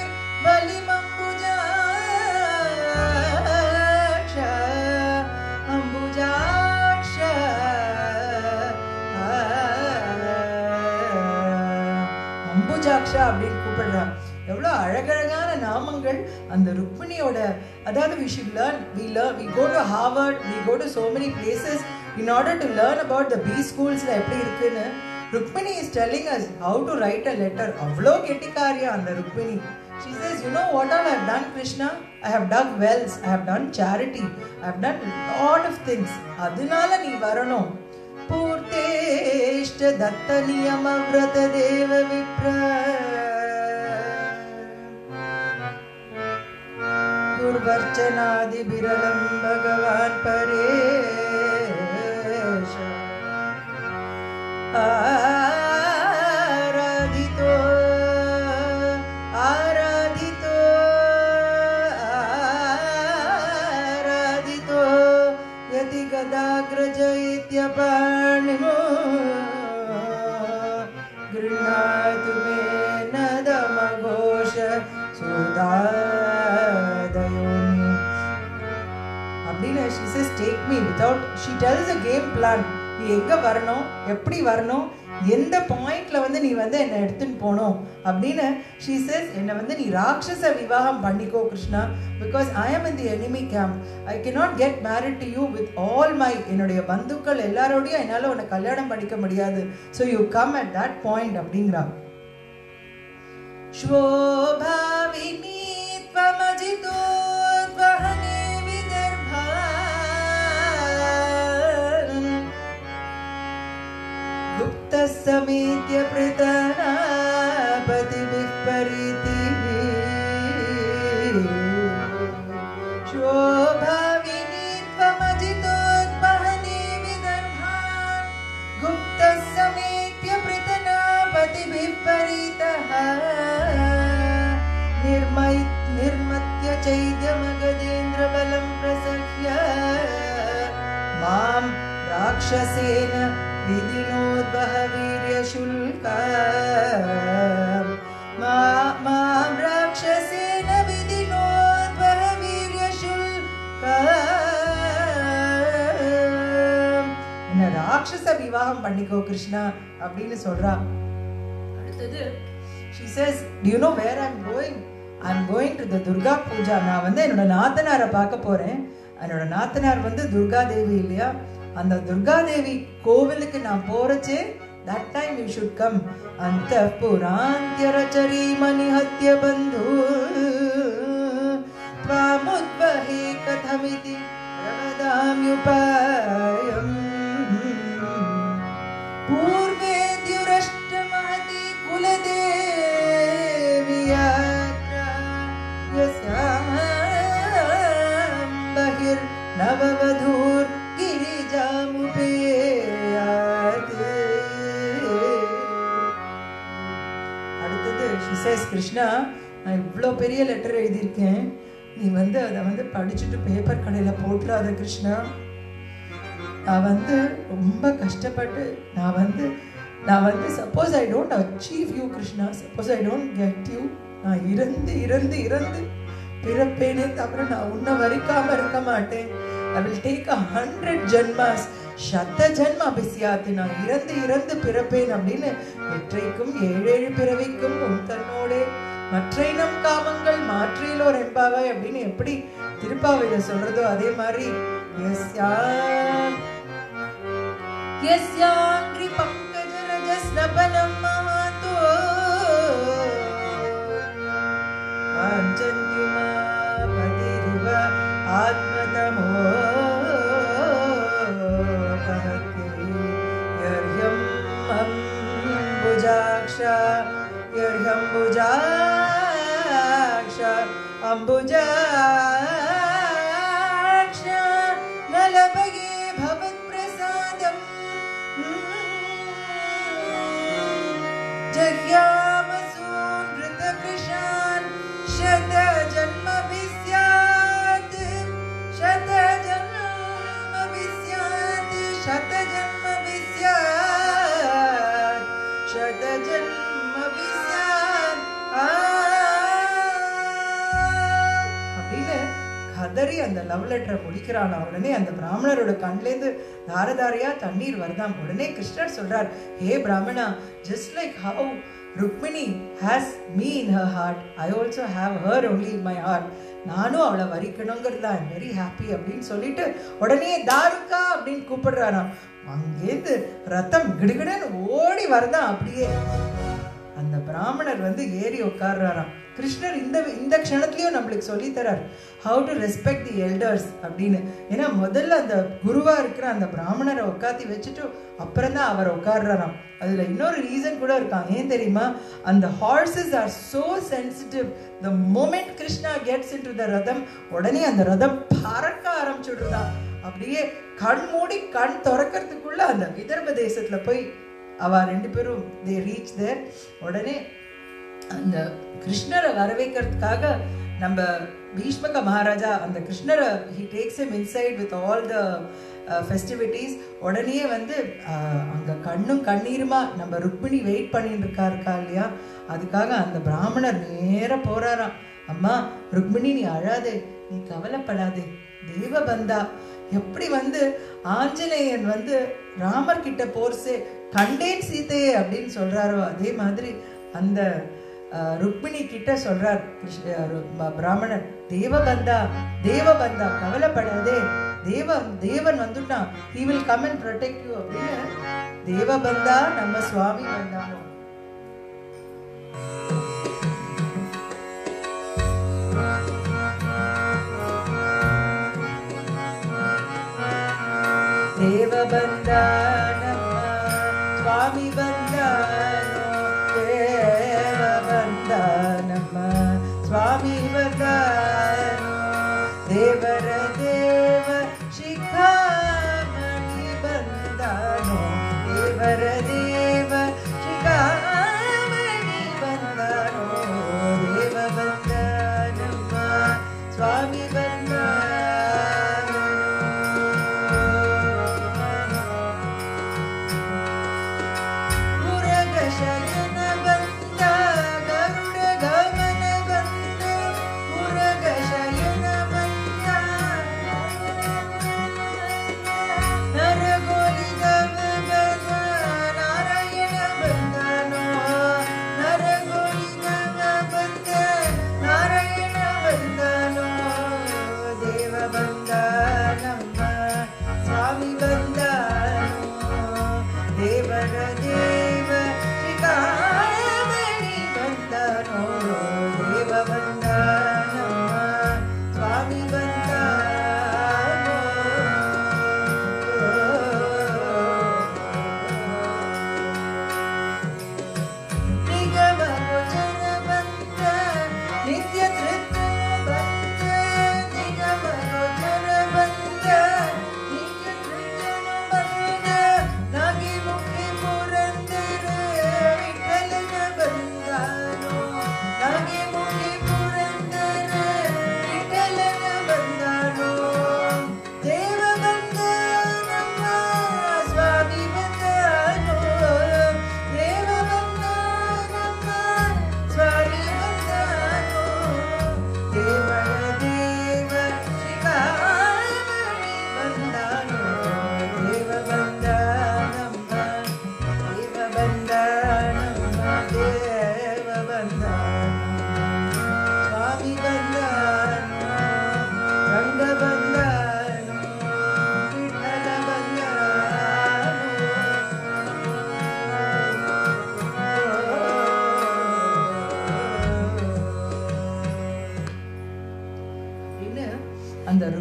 A: balimambujaksha ambujaksha அம்புஜாக்ஷா அப்படின்னு கூப்பிடுறான். எவ்வளோ அழகழகான நாமங்கள் அந்த ருக்மிணியோட. அதாவது we go to Harvard, we go to so many places in order to learn about the B schools எப்படி இருக்குன்னு. Rukmini is telling us how to write a letter. அவ்வளோ கெட்டிக்காரியா அந்த Rukmini. She says, you know what all I have done, Krishna? I have dug wells, I have done charity, I have done a lot of things. அதனால நீ வரணும். பூர்த்தேஷ்ட தத்த நியம விரத தேவ விப்ர குர்வர்ச்சனாதி விரலம் பகவான் பரேஷ ஆராதிதோ ஆராதிதோ ஆராதிதோ யதி கதாக்ரஜ இத்யபாணிமோ கிருணாது மே நதமகோஷ சுதாதயோனி அப்படின்னு she says, take me without. She tells a game plan. நீ எங்க வரணும், எப்படி வரணும், எந்த பாயிண்ட்ல வந்து நீ வந்து என்னை எடுத்துன்னு போனோம் அப்படின்னு. she says, என்னை வந்து நீ ராட்சச விவாகம் பண்ணிக்கோ Krishna, because I am in the enemy camp. I cannot get married to you with all my என்னுடைய பந்துக்கள் எல்லாரோடையும் என்னால உன்னை கல்யாணம் பண்ணிக்க முடியாது. so you come at that point அப்படிங்கிறா. ஸ்வோபாவினி த்வமஜிதோ த்வஹனே விதர்பான் गुप्तसमेत्य प्रतनापति विपरीति शोभाविनी त्वमजितोद्वहने विदर्भान् गुप्तसमेत्य प्रतनापति विपरीतः राक्षसेन विधिनोद्वह वीर्यशुल्का मां राक्षसेन विधिनोद्वह वीर्यशुल्का என்ன ராட்சச விவாகம் பண்ணிக்கோ கிருஷ்ணா அப்படின்னு சொல்றா. அடுத்தது she says, do you know where I'm going? I'm going to the Durga Puja. நான் வந்து என்னோட நாத்தனாரை பார்க்க போறேன். என்னோட நாத்தனார் வந்து துர்கா தேவி இல்லையா, அந்த துர்கா தேவி கோவிலுக்கு நான் போறச்சே that time you should come. antapuranthyarachari manihatya bandhu tvamudvahe kathamiti pravadamyupayam पूर्वेद्युरष्टमहति कुलदेवी यात्रा यस्यां बहिर्नववधूर् गिरिजामुपेयात्. அடுத்தது she says, கிருஷ்ணா நான் இவ்வளோ பெரிய லெட்டர் எழுதியிருக்கேன், நீ வந்து அதை வந்து படிச்சுட்டு பேப்பர் கடையில் போட்டுறாத கிருஷ்ணா. நான் வந்து ரொம்ப கஷ்டப்பட்டு நான் வந்து suppose I don't achieve you Krishna, suppose I don't get you, நான் இறந்து பிறப்பேனே தவிர நான் உன்னை வரிக்காம இருக்க மாட்டேன். ஐ வில் டேக் 100 ஜென்மாஸ் சத ஜென்ம அபிசியாத்து, நான் இறந்து பிறப்பேன் அப்படின்னு எற்றைக்கும் 7 பிறவிக்கும் உன் தன்னோடே மற்றைனம் காமங்கள் மாற்றிலோர் எம்பாவாய் அப்படின்னு எப்படி திருப்பாவையில சொல்றதோ அதே மாதிரி यस्याङ्घ्रि पङ्कजरजस्नपनं महातो वाञ्छन्त्युमापतिरिव आत्मतमोपहते यर्ह्यम् अम्बुजाक्ष नलभगे भवत्प्रसादम् जह्यामसून् ऋतकृशान् शतजन्मभिः स्यात् அப்படின்னு கதறி அந்த லவ் லெட்டரை முடிக்கிறான். உடனே அந்த பிராமணரோட கண்லேருந்து தாரதாரியா தண்ணீர் வருதாம். உடனே கிருஷ்ணர் சொல்றார், ஹே பிராமணா, just like how Rukmini has me in her heart, I also have her only in my heart. நானும் அவளை வரிக்கணுங்கிறதுல ஐ எம் வெரி ஹாப்பி அப்படின்னு சொல்லிட்டு உடனே தாருக்கா அப்படின்னு கூப்பிடுறாராம். அங்கேருந்து ரத்தம் கிடுகிடுன்னு ஓடி வரதான். அப்படியே அந்த பிராமணர் வந்து ஏறி உட்கார்றாராம். கிருஷ்ணர் இந்த க்ஷணத்துலயும் நம்மளுக்கு சொல்லி தரார் how to respect the elders அப்படின்னு. ஏன்னா முதல்ல அந்த குருவா இருக்கிற அந்த பிராமணரை உட்காத்தி வச்சுட்டு அப்புறம் தான் அவர் உட்கார்றாராம். அதுல இன்னொரு ரீசன் கூட இருக்காங்க. ஏன் தெரியுமா? அந்த horses are so sensitive. The moment Krishna gets into the ரதம், உடனே அந்த ரதம் பறக்க ஆரம்பிச்சுடுறதாம். அப்படியே கண் மூடி கண் திறக்கிறதுக்குள்ள அந்த விதர்ப தேசத்துல போய் அவ 2 பேரும் they reach there. உடனே அந்த கிருஷ்ணரை வரவேற்கிறதுக்காக நம்ம பீஷ்மக மகாராஜா அந்த கிருஷ்ணரை he takes him inside with all the festivities. உடனே வந்து அங்க கண்ணும் கண்ணீருமா நம்ம ருக்மிணி வெயிட் பண்ணிட்டு இருக்கா இல்லையா, அதுக்காக அந்த பிராமணர் நேர போறாராம். அம்மா ருக்மிணி, நீ அழாதே, நீ கவலைப்படாதே, தேவபந்தா எப்படி வந்து ஆஞ்சநேயன் வந்து ராமர் கிட்ட போர்ஸே கண்டேன் சீதையே அப்படின்னு சொல்றாரோ அதே மாதிரி அந்த ருக்மிணி கிட்ட சொல்றார் பிராமணர், தேவபந்தா தேவபந்தா கவலைப்படாதே, தேவன் வந்துட்டான், he will come and protect you அப்படின்னு தேவபந்தா நம்ம சுவாமி வந்தானோ. தேவபந்தா நம்ம சுவாமி வந்தானோ, தேவபந்தா நம்ம சுவாமி வந்தானோ, தேவர தேவ ಶಿಖಾಮಣಿ ಬಂದಾನೋ, ದೇವರ ದೇವ ಶಿಖಾಮಣಿ ಬಂದಾನೋ, ದೇವ ಬಂದಾನಮ್ಮ ಸ್ವಾಮಿ ಬಂದಾನೋ.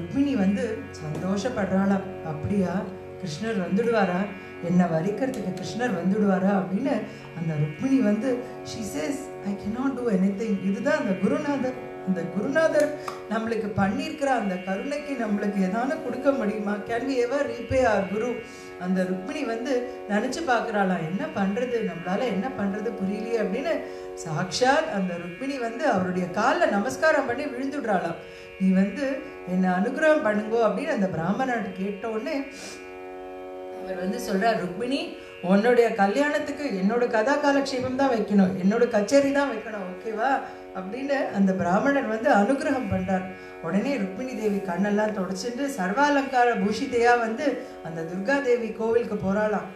A: ருக்மிணி வந்து சந்தோஷப்படுறாளாம். அப்படியா, கிருஷ்ணர் வந்துடுவாரா, என்னை வரிக்கிறதுக்கு கிருஷ்ணர் வந்துடுவாரா அப்படின்னு அந்த ருக்மிணி வந்து she says I cannot do anything. இதுதான் அந்த குருநாதர். அந்த குருநாதர் நம்மளுக்கு பண்ணியிருக்கிற அந்த கருணைக்கு நம்மளுக்கு எதான கொடுக்க முடியுமா? Can we ever repay our guru? அந்த ருக்மிணி வந்து நினச்சி பார்க்குறாளாம், என்ன பண்ணுறது, நம்மளால என்ன பண்ணுறது புரியலையே அப்படின்னு. சாக்ஷாத் அந்த ருக்மிணி வந்து அவருடைய காலில் நமஸ்காரம் பண்ணி விழுந்துடுறாளாம். நீ வந்து என்னை அனுகிரகம் பண்ணுங்கோ அப்படின்னு அந்த பிராமணன் கேட்டோடனே அவர் வந்து சொல்கிறார், ருக்மிணி உன்னுடைய கல்யாணத்துக்கு என்னோட கதா காலக்ஷேபம் தான் வைக்கணும், என்னோட கச்சேரி தான் வைக்கணும், ஓகேவா அப்படின்னு அந்த பிராமணன் வந்து அனுகிரகம் பண்ணுறார். உடனே ருக்மிணி தேவி கண்ணெல்லாம் தொடச்சிட்டு சர்வாலங்கார பூஷிதையா வந்து அந்த துர்கா தேவி கோவிலுக்கு போகிறாளாம்.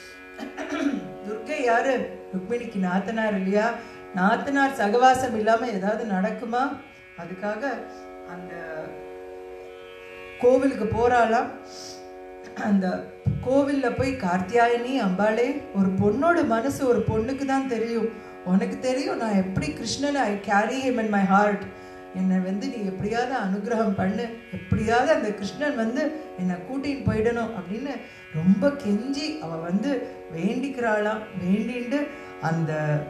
A: துர்கை யாரு? ருக்மிணிக்கு நாத்தனார் இல்லையா? நாத்தனார் சகவாசம் இல்லாமல் ஏதாவது நடக்குமா? அதுக்காக அந்த கோவிலுக்கு போகிறாளாம். அந்த கோவிலில் போய் கார்த்தியாயனி அம்பாளே, ஒரு பொண்ணோட மனசு ஒரு பொண்ணுக்கு தான் தெரியும், உனக்கு தெரியும் நான் எப்படி கிருஷ்ணனை I carry him in my heart, என்னை வந்து நீ எப்படியாவது அனுகிரகம் பண்ணு, எப்படியாவது அந்த கிருஷ்ணன் வந்து என்னை கூட்டின்னு போயிடணும் அப்படின்னு ரொம்ப கெஞ்சி அவள் வந்து வேண்டிக்கிறாளாம். வேண்டிண்டு அந்த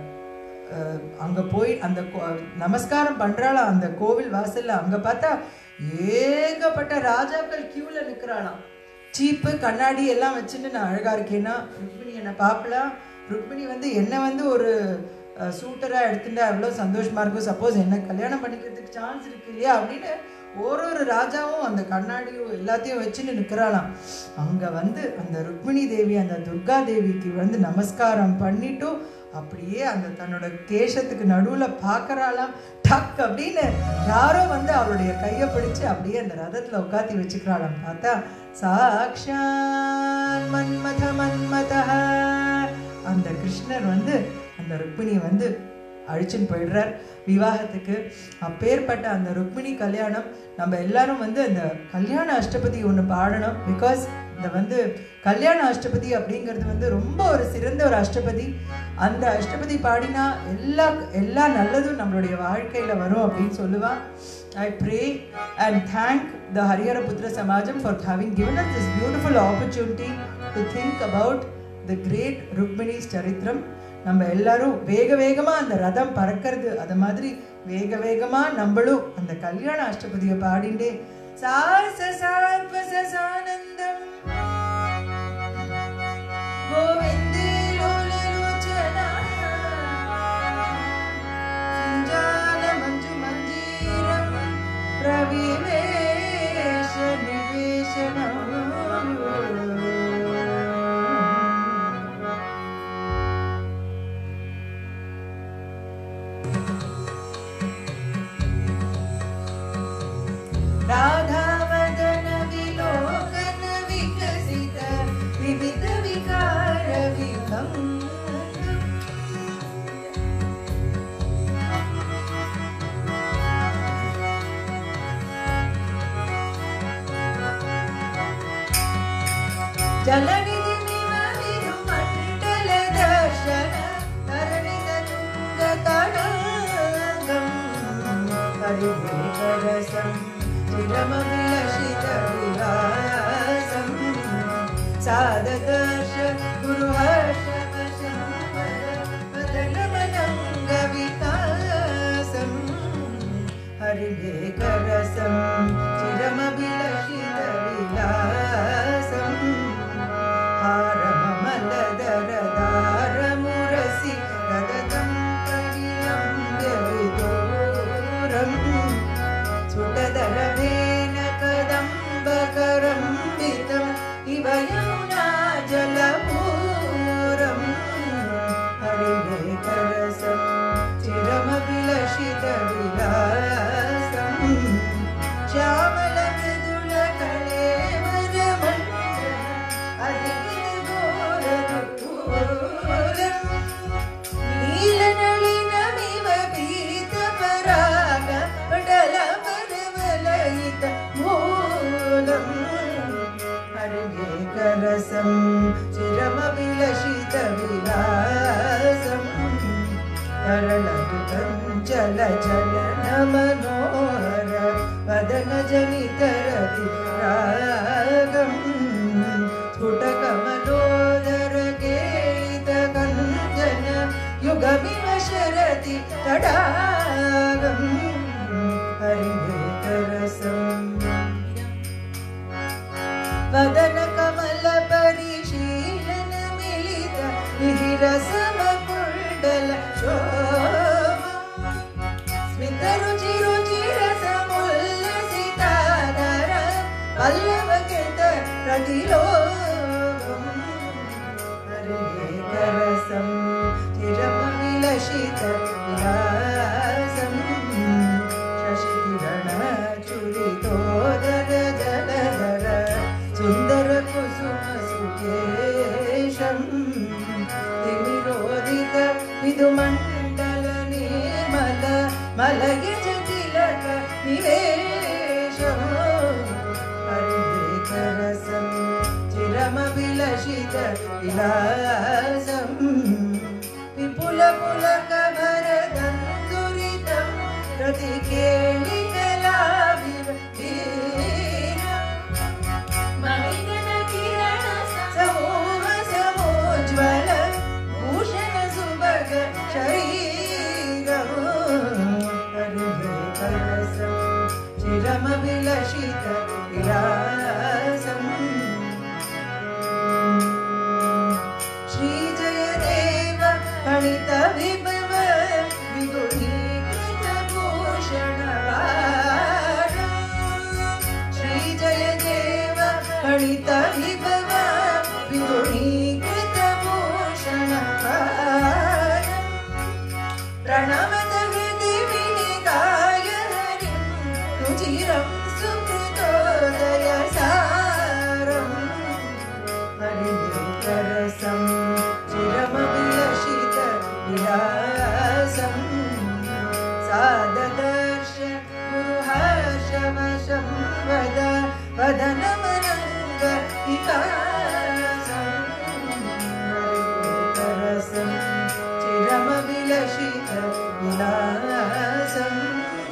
A: அங்கே போய் அந்த நமஸ்காரம் பண்ணுறாளாம் அந்த கோவில் வாசலில். அங்கே பார்த்தா ஏகப்பட்ட ராஜாக்கள் கியூவில் நிற்கிறாளாம். சீப்பு கண்ணாடி எல்லாம் வச்சுட்டு நான் அழகாக இருக்கேன்னா ருக்மிணி என்னை பார்க்கலாம், ருக்மிணி வந்து என்னை வந்து ஒரு சூட்டராக எடுத்துட்டா எவ்வளோ சந்தோஷமாக இருக்கும், சப்போஸ் என்ன கல்யாணம் பண்ணிக்கிறதுக்கு சான்ஸ் இருக்கு இல்லையா அப்படின்னு ஒரு ராஜாவும் அந்த கண்ணாடியும் எல்லாத்தையும் வச்சுன்னு நிற்கிறாளாம். அங்கே வந்து அந்த ருக்மிணி தேவி அந்த துர்கா தேவிக்கு வந்து நமஸ்காரம் பண்ணிட்டு அப்படியே அந்த தன்னோட கேசத்துக்கு நடுவில் பார்க்கறாளாம். டக் அப்படின்னு யாரோ வந்து அவளுடைய கையை பிடிச்சு அப்படியே அந்த ரதத்தில் உட்காத்தி வச்சுக்கிறாளாம். பார்த்தா சாக்ஷாத் மன்மத மன்மதா அந்த கிருஷ்ணர் வந்து அந்த ருக்மிணியை வந்து அழிச்சுன்னு போயிடுறார் விவாகத்துக்கு. அப்பேற்பட்ட அந்த ருக்மிணி கல்யாணம் நம்ம எல்லாரும் வந்து அந்த கல்யாண அஷ்டபதி ஒன்று பாடணும். பிகாஸ் இந்த வந்து கல்யாண அஷ்டபதி அப்படிங்கிறது வந்து ரொம்ப ஒரு சிறந்த ஒரு அஷ்டபதி. அந்த அஷ்டபதி பாடினா எல்லா நல்லதும் நம்மளுடைய வாழ்க்கையில் வரும் அப்படின்னு சொல்லுவான். I pray and thank the Harihara Putra Samajam for having given us this beautiful opportunity to think about the great Rukmini's Charitram. நம்ம எல்லாரும் வேகமாக அந்த ரதம் பறக்கிறது, அது மாதிரி வேகமாக நம்மளும் அந்த கல்யாண அஷ்டபதியை பாடிண்டே சானந்தம் கோவிந்தே லோலலோச்சனா சிஞ்சான மஞ்சு மஞ்சீரம் பிரவிவேஷ நிவேஷனம் राधावदन विलोकन विकसित विविध विकार विभंग जलनिधि विधु मंडल दर्शन तरणित तुंग तडागम हरिवेकरसं चिरमभिलषित विलासं साददर्श गुरुहर्ष वशं वदनमनंग विकासं हरिवेकरसं चिरमभिलषित विलासं हारममलदरदारमुरसि गदतं प्रविलम्ब्य विदूरं सुतदरवेन कदम्बकरम्बितम् इव यमुनाजलपूरं हरिवेकरसं चिरमभिलषितविलासं श्यामलमृदुलकलेवरमण्डल अधिगिरिघोरदूरं नीलनलिनमिव पीतपराग मूलं हरिवेकरसं चिरमभिलषितविलासं तरलतुकञ्चलचलनमनोहर वदनजनितरति वदन कमल परिशीलन मिलित विरसम कुंडल शोभम स्मित रुचि रुचि रसमुल्लसिताधर पल्लव कृत प्रतिलोभम हरिलेखरसं चिरमविलसित विलासं शशिकिरण चुरितोदर जलधर सुंदर कुसुम सुकेशं तिमिरोदित विधुमण्डल निर्मल मलयज तिलक निवेशं हरिलेखरसं चिरमविलसित विलासं विपुल पुलक भरदन्दुरितं प्रतिकेलिकलाभिर्दीनं मणिगण किरण समूह समोज्ज्वल भूषण सुभग शरीरं हरिलेखरसं चिरमविलसित विलासं श्रीजयदेव गणित विभव विगुणीकृत भूषणवारं श्रीजयदेव गणित विभव विगुणीकृत भूषणवारं प्रणमत हृदि विनिगाय हरिं रुचिरं सुकृतोदय सारं हरिलेखरसं चिरमविलसित विलासं साददर्श गुरुहर्षवशं वदनमनङ्ग विकासं हरिलेखरसं चिरमविलसित विलासं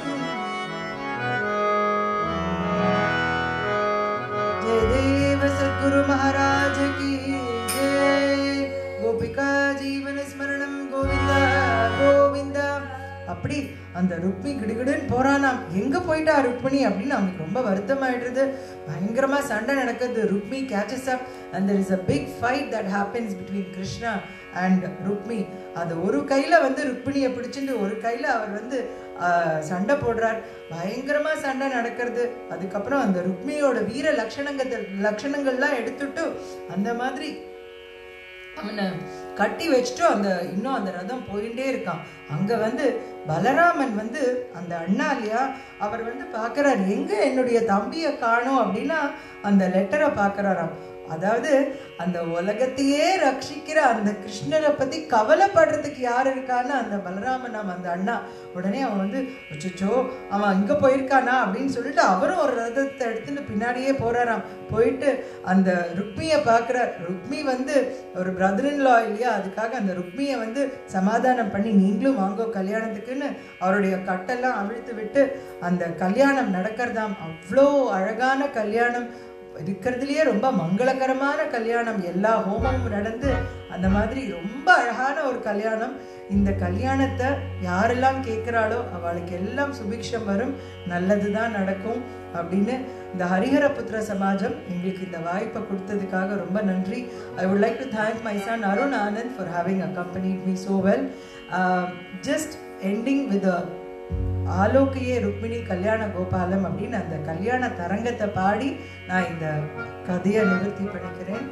A: जय देव सद्गुरु महाराज की जय गोपिका जीवन स्मरणम गोविंदा गोविंदा அப்படி அந்த ருக்மி கிடுகிடுன்னு போறானாம். எங்க போயிட்டா ருக்மிணி அப்படின்னு அவனுக்கு ரொம்ப வருத்தம் ஆயிடுறது. பயங்கரமா சண்டை நடக்குது. Rukmi catches up and there is a big fight that happens between Krishna and Rukmi. அது ஒரு கையில வந்து ருக்மிணியை பிடிச்சிட்டு ஒரு கையில அவர் வந்து சண்டை போடுறார். பயங்கரமா சண்டை நடக்கிறது. அதுக்கப்புறம் அந்த ருக்மியோட வீர லட்சணங்கள்லாம் எடுத்துட்டு அந்த மாதிரி அவனை கட்டி வச்சுட்டு இன்னும் அந்த ரதம் போயிட்டே இருக்கான். அங்க வந்து பலராமன் வந்து அந்த அண்ணாலியா அவர் வந்து பாக்குறாரு, எங்க என்னுடைய தம்பியை காணோம் அப்படின்னா அந்த லெட்டரை பாக்குறாராம். அதாவது அந்த உலகத்தையே ரட்சிக்கிற அந்த கிருஷ்ணரை பத்தி கவலைப்படுறதுக்கு யார் இருக்கான்னு அந்த பலராமன் அந்த அண்ணா உடனே அவன் வந்து அச்சோ அவன் அங்க போயிருக்கானா அப்படின்னு சொல்லிட்டு அவரும் ஒரு ரதத்தை எடுத்துட்டு பின்னாடியே போறாராம். போயிட்டு அந்த ருக்மியை பார்க்கிறார். ருக்மி வந்து ஒரு பிரதர் இன் லா இல்லையா, அதுக்காக அந்த ருக்மியை வந்து சமாதானம் பண்ணி நீங்களும் வாங்கோ கல்யாணத்துக்குன்னு அவருடைய கட்டெல்லாம் அவிழ்த்து விட்டு அந்த கல்யாணம் நடக்கிறதாம். அவ்வளோ அழகான கல்யாணம், இருக்கிறதுலயே ரொம்ப மங்களகரமான கல்யாணம். எல்லா ஹோமமும் நடந்து அந்த மாதிரி ரொம்ப அழகான ஒரு கல்யாணம். இந்த கல்யாணத்தை யாரெல்லாம் கேட்கிறாளோ அவளுக்கு எல்லாம் சுபிக்ஷம் வரும், நல்லதுதான் நடக்கும் அப்படின்னு இந்த ஹரிஹர புத்திர சமாஜம் எங்களுக்கு இந்த வாய்ப்பை கொடுத்ததுக்காக ரொம்ப நன்றி. I would like to thank my son Arun Anand for having accompanied me so well. Just ending with a ஆலோக்கியே Rukmini கல்யாண கோபாலம் அப்படின்னு அந்த கல்யாண தரங்கத்தை பாடி நான் இந்த கதையை நிவர்த்தி பண்ணிக்கிறேன்.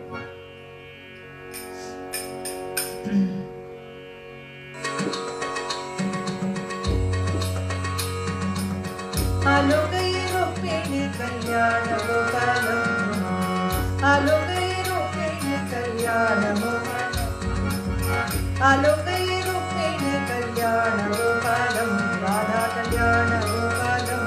A: ஆலோக்கியே ருக்மிணி கல்யாண கோபாலம், ஆலோக்கியே ருக்மிணி கல்யாண கோபாலம், ஆலோக்கியே ருக்மிணி கல்யாண கோபாலம், ராதா கல்யாண கோபாலம்.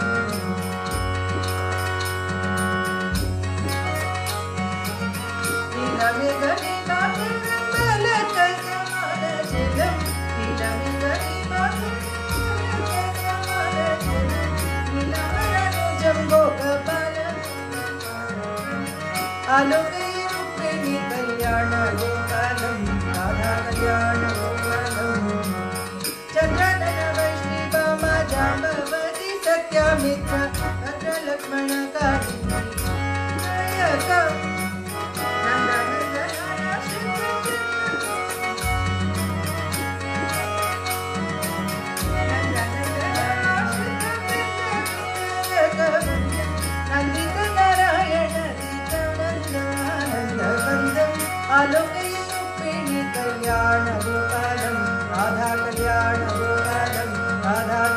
A: ஆலோக்கியே ருக்மிணி கல்யாண கோபாலம், ராதா கல்யாண கோபாலம். चन्द्रनन वैष्णव जाम्बवती सत्यामित्र भद्र लक्ष्मण कालिनी कल्याण गोपालम राधा कल्याण गोपालम राधा